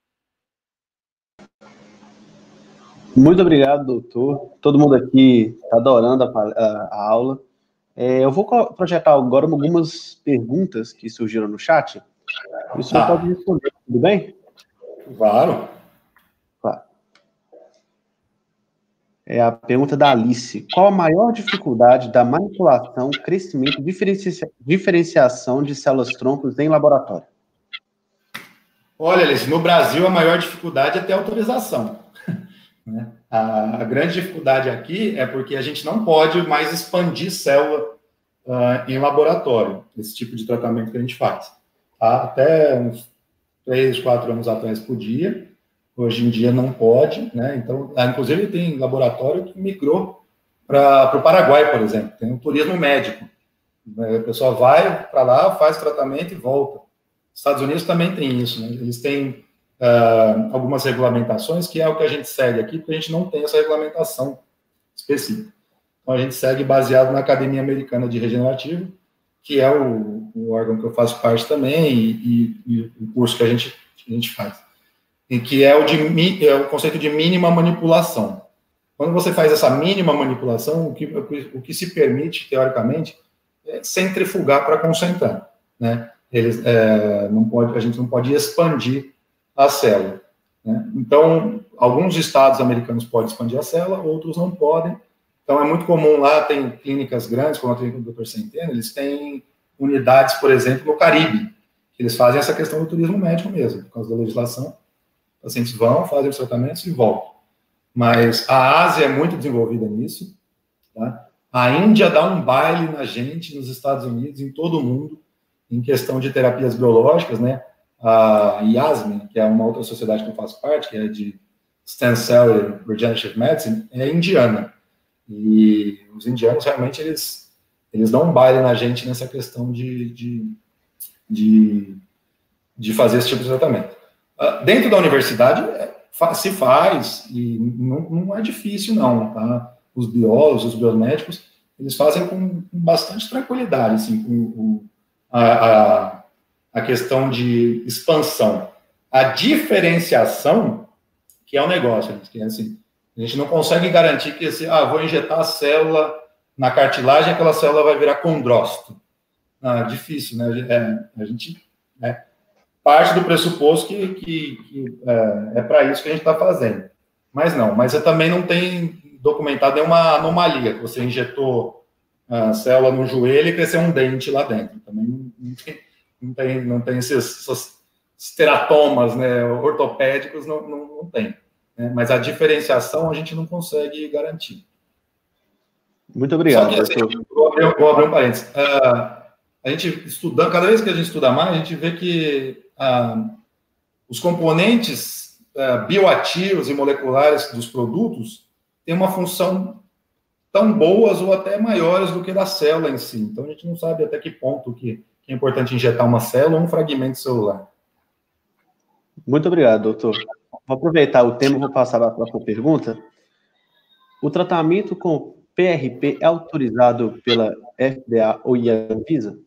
Muito obrigado, doutor. Todo mundo aqui está adorando a aula. Eu vou projetar agora algumas perguntas que surgiram no chat. E o senhor pode responder, tudo bem? Claro. Claro. É a pergunta da Alice. Qual a maior dificuldade da manipulação, crescimento e diferenciação de células-troncos em laboratório? Olha, Alice, no Brasil a maior dificuldade é ter autorização. Né? A grande dificuldade aqui é porque a gente não pode mais expandir célula em laboratório, esse tipo de tratamento que a gente faz. Tá? Até uns 3, 4 anos atrás podia, hoje em dia não pode, né? Então, inclusive tem laboratório que migrou para o Paraguai, por exemplo, tem um turismo médico. A pessoa vai para lá, faz tratamento e volta. Estados Unidos também tem isso, né? Eles têm algumas regulamentações, que é o que a gente segue aqui, porque a gente não tem essa regulamentação específica. Então, a gente segue baseado na Academia Americana de Regenerativo, que é o órgão que eu faço parte também, e o curso que a gente faz, em que é o conceito de mínima manipulação. Quando você faz essa mínima manipulação, o que se permite, teoricamente, é centrifugar para concentrar, né? A gente não pode expandir a célula, né? Então, alguns estados americanos podem expandir a célula, outros não podem. Então, é muito comum lá, tem clínicas grandes, como a clínica do Dr. Centeno, eles têm unidades, por exemplo, no Caribe, que eles fazem essa questão do turismo médico mesmo, por causa da legislação. Os pacientes vão, fazem os tratamentos e voltam. Mas a Ásia é muito desenvolvida nisso, tá? A Índia dá um baile na gente, nos Estados Unidos, em todo o mundo, em questão de terapias biológicas, né? A IASM, que é uma outra sociedade que eu faço parte, que é de Stem Cell Regenerative Medicine, é indiana. E os indianos, realmente, eles dão um baile na gente nessa questão de fazer esse tipo de tratamento. Dentro da universidade, se faz, e não é difícil, não, tá? Os biólogos, os biomédicos, eles fazem com bastante tranquilidade, assim, a questão de expansão. A diferenciação, que é um negócio, que é assim, a gente não consegue garantir que, assim, vou injetar a célula na cartilagem, aquela célula vai virar condrócito. Difícil, né? A gente parte do pressuposto que é para isso que a gente está fazendo. Mas não, mas também não tem documentado nenhuma anomalia, que você injetou a célula no joelho e cresceu um dente lá dentro. Também não tem esses teratomas, né, ortopédicos, não tem. Né? Mas a diferenciação a gente não consegue garantir. Muito obrigado. Só que, assim, vou abrir um parênteses. A gente estudando, cada vez que a gente estuda mais, a gente vê que os componentes bioativos e moleculares dos produtos têm uma função tão boas ou até maiores do que da célula em si. Então, a gente não sabe até que ponto que é importante injetar uma célula ou um fragmento celular. Muito obrigado, doutor. Vou aproveitar o tema e vou passar para a próxima pergunta. O tratamento com PRP é autorizado pela FDA ou Anvisa?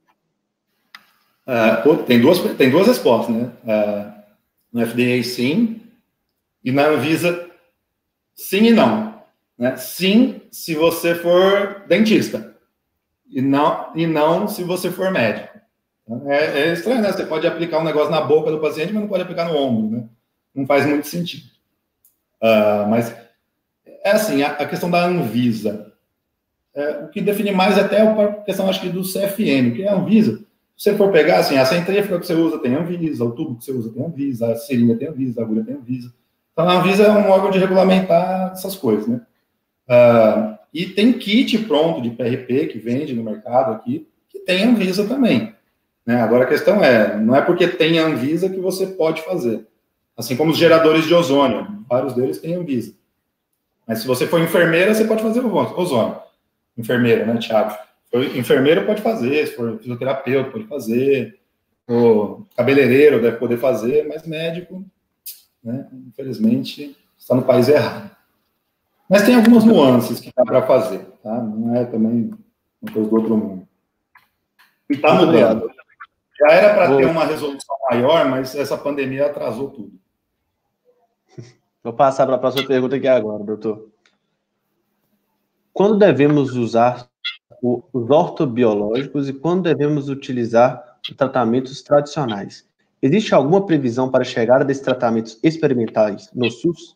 Tem duas respostas, né? No FDA, sim, e na Anvisa, sim e não. Né? Sim, se você for dentista, e não se você for médico. É estranho, né? Você pode aplicar um negócio na boca do paciente, mas não pode aplicar no ombro, né? Não faz muito sentido. Mas é assim, a questão da Anvisa. O que define mais até a questão, acho que, do CFM, que é a Anvisa. Se você for pegar, assim, a centrífuga que você usa tem Anvisa, o tubo que você usa tem Anvisa, a seringa tem Anvisa, a agulha tem Anvisa. Então, a Anvisa é um órgão de regulamentar essas coisas, né? E tem kit pronto de PRP que vende no mercado aqui, que tem Anvisa também. Né? Agora, a questão não é porque tem Anvisa que você pode fazer. Assim como os geradores de ozônio, vários deles têm Anvisa. Mas se você for enfermeira, você pode fazer o ozônio. Enfermeira, né, Thiago? Enfermeiro pode fazer, se for fisioterapeuta pode fazer, o cabeleireiro deve poder fazer, mas médico, né, infelizmente, está no país errado. Mas tem algumas nuances que dá para fazer, tá? Não é também uma coisa do outro mundo. E está mudando. Já era para ter uma resolução maior, mas essa pandemia atrasou tudo. Vou passar para a próxima pergunta aqui agora, doutor. Quando devemos usar os ortobiológicos e quando devemos utilizar os tratamentos tradicionais? Existe alguma previsão para a chegada desses tratamentos experimentais no SUS?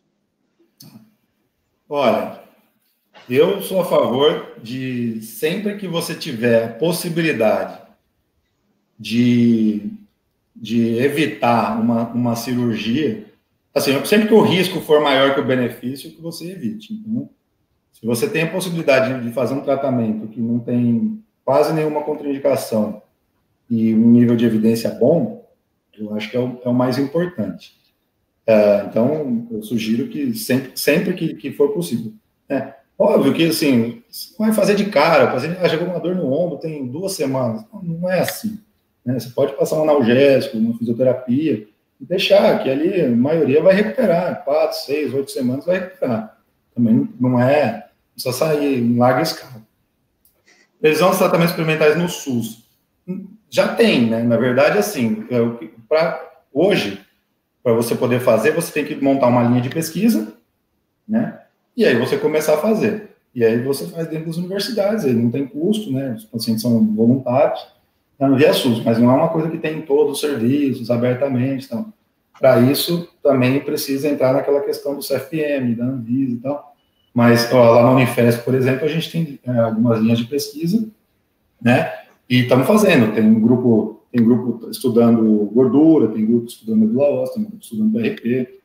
Olha, eu sou a favor de, sempre que você tiver a possibilidade de evitar uma cirurgia, assim, sempre que o risco for maior que o benefício, que você evite. Então, se você tem a possibilidade de fazer um tratamento que não tem quase nenhuma contraindicação e um nível de evidência bom, eu acho que é o mais importante. Então, eu sugiro que sempre que for possível. Óbvio que, assim, você vai fazer de cara, o paciente chegou uma dor no ombro, tem 2 semanas. Não é assim. Né? Você pode passar um analgésico, uma fisioterapia, e deixar que ali a maioria vai recuperar. 4, 6, 8 semanas vai recuperar. Também não é só sair em larga escala. Previsão dos tratamentos experimentais no SUS. Já tem, né? Na verdade, assim, hoje, para você poder fazer, você tem que montar uma linha de pesquisa, né? E aí você começar a fazer. E aí você faz dentro das universidades, aí não tem custo, né? Os pacientes são voluntários, não via SUS, mas não é uma coisa que tem em todos os serviços, abertamente. Então, para isso, também precisa entrar naquela questão do CFM, da Anvisa e tal. Mas lá na Unifesp, por exemplo, a gente tem algumas linhas de pesquisa, né? E estamos fazendo. Tem grupo estudando gordura, tem grupo estudando medula óssea, tem grupo estudando PRP.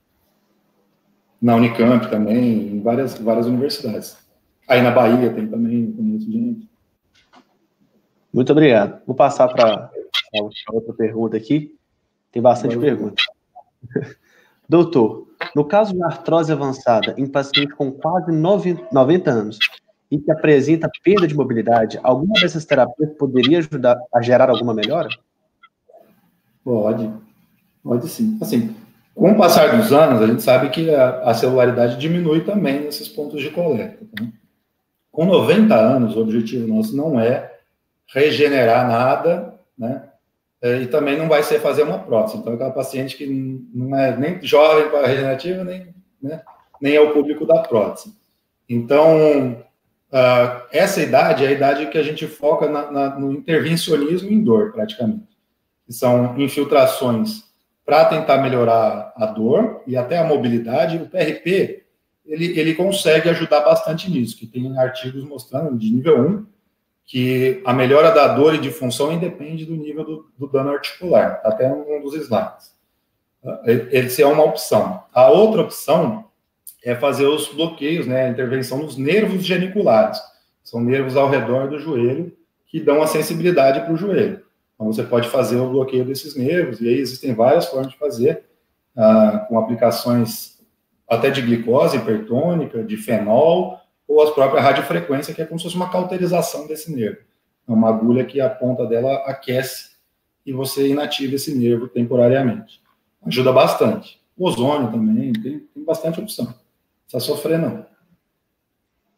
Na Unicamp também, em várias universidades. Aí na Bahia tem também, conheço gente. Muito obrigado. Vou passar para outra pergunta aqui. Tem bastante pergunta. Doutor, no caso de artrose avançada em paciente com quase 90 anos e que apresenta perda de mobilidade, alguma dessas terapias poderia ajudar a gerar alguma melhora? Pode sim. Assim, com o passar dos anos, a gente sabe que a celularidade diminui também nesses pontos de coleta. Tá? Com 90 anos, o objetivo nosso não é regenerar nada, né? E também não vai ser fazer uma prótese. Então, aquela paciente que não é nem jovem para a regenerativa, nem é o público da prótese. Então, essa idade é a idade que a gente foca no intervencionismo em dor, praticamente. Que são infiltrações para tentar melhorar a dor e até a mobilidade. O PRP, ele consegue ajudar bastante nisso, que tem artigos mostrando, de nível 1, que a melhora da dor e de função independe do nível do dano articular, até um dos slides. Esse é uma opção. A outra opção é fazer os bloqueios, né, a intervenção nos nervos geniculares. São nervos ao redor do joelho que dão a sensibilidade para o joelho. Então, você pode fazer o bloqueio desses nervos, e aí existem várias formas de fazer, com aplicações até de glicose hipertônica, de fenol, ou as próprias radiofrequência, que é como se fosse uma cauterização desse nervo. É uma agulha que a ponta dela aquece e você inativa esse nervo temporariamente. Ajuda bastante. O ozônio também, tem bastante opção. Não precisa sofrer, não.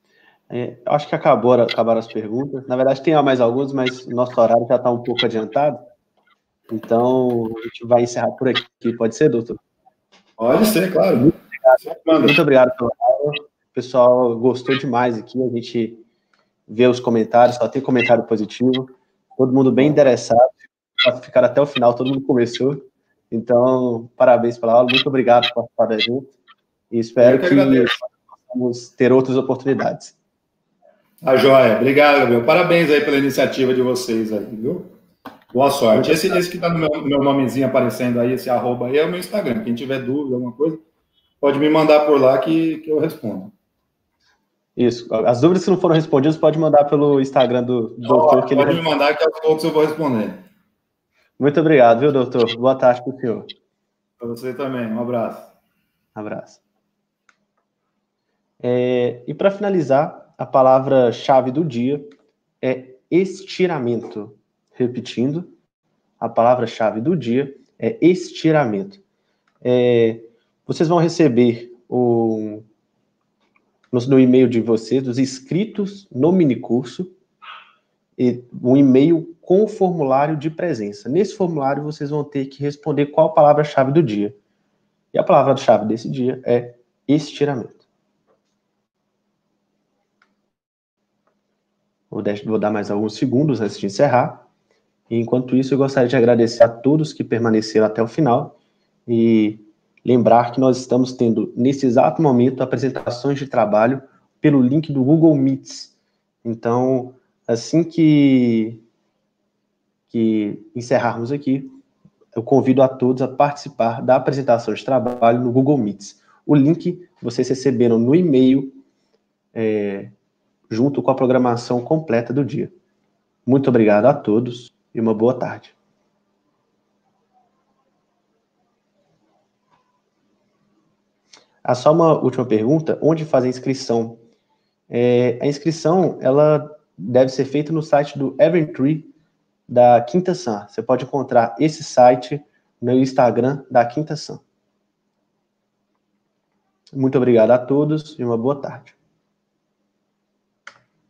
Eu acho que acabaram as perguntas. Na verdade, tem mais algumas, mas o nosso horário já está um pouco adiantado. Então, a gente vai encerrar por aqui. Pode ser, doutor? Pode ser, claro. Muito obrigado pela aula. O pessoal gostou demais aqui. A gente vê os comentários, só tem comentário positivo. Todo mundo bem interessado. Ficaram até o final, todo mundo conversou. Então, parabéns pela aula. Muito obrigado por participar da gente. E espero que possamos ter outras oportunidades. Joia. Obrigado, Gabriel. Parabéns aí pela iniciativa de vocês aí, viu? Boa sorte. Esse que está no meu nomezinho aparecendo aí, esse arroba aí, é o meu Instagram. Quem tiver dúvida, alguma coisa, pode me mandar por lá que eu respondo. Isso. As dúvidas que não foram respondidas, pode mandar pelo Instagram do doutor. Pode me mandar que aos poucos eu vou responder. Muito obrigado, viu, doutor? Boa tarde para o senhor. Para você também. Um abraço. Abraço. E para finalizar, a palavra-chave do dia é estiramento. Repetindo, a palavra-chave do dia é estiramento. Vocês vão receber no e-mail de vocês, dos inscritos no minicurso, um e-mail com o formulário de presença. Nesse formulário, vocês vão ter que responder qual a palavra-chave do dia. E a palavra-chave desse dia é estiramento. Vou dar mais alguns segundos antes de encerrar. E, enquanto isso, eu gostaria de agradecer a todos que permaneceram até o final e lembrar que nós estamos tendo, nesse exato momento, apresentações de trabalho pelo link do Google Meets. Então, assim que encerrarmos aqui, eu convido a todos a participar da apresentação de trabalho no Google Meets. O link vocês receberam no e-mail, junto com a programação completa do dia. Muito obrigado a todos e uma boa tarde. Só uma última pergunta, onde fazer a inscrição? A inscrição, ela deve ser feita no site do Evertree da Quinta San. Você pode encontrar esse site no Instagram da Quinta San. Muito obrigado a todos e uma boa tarde.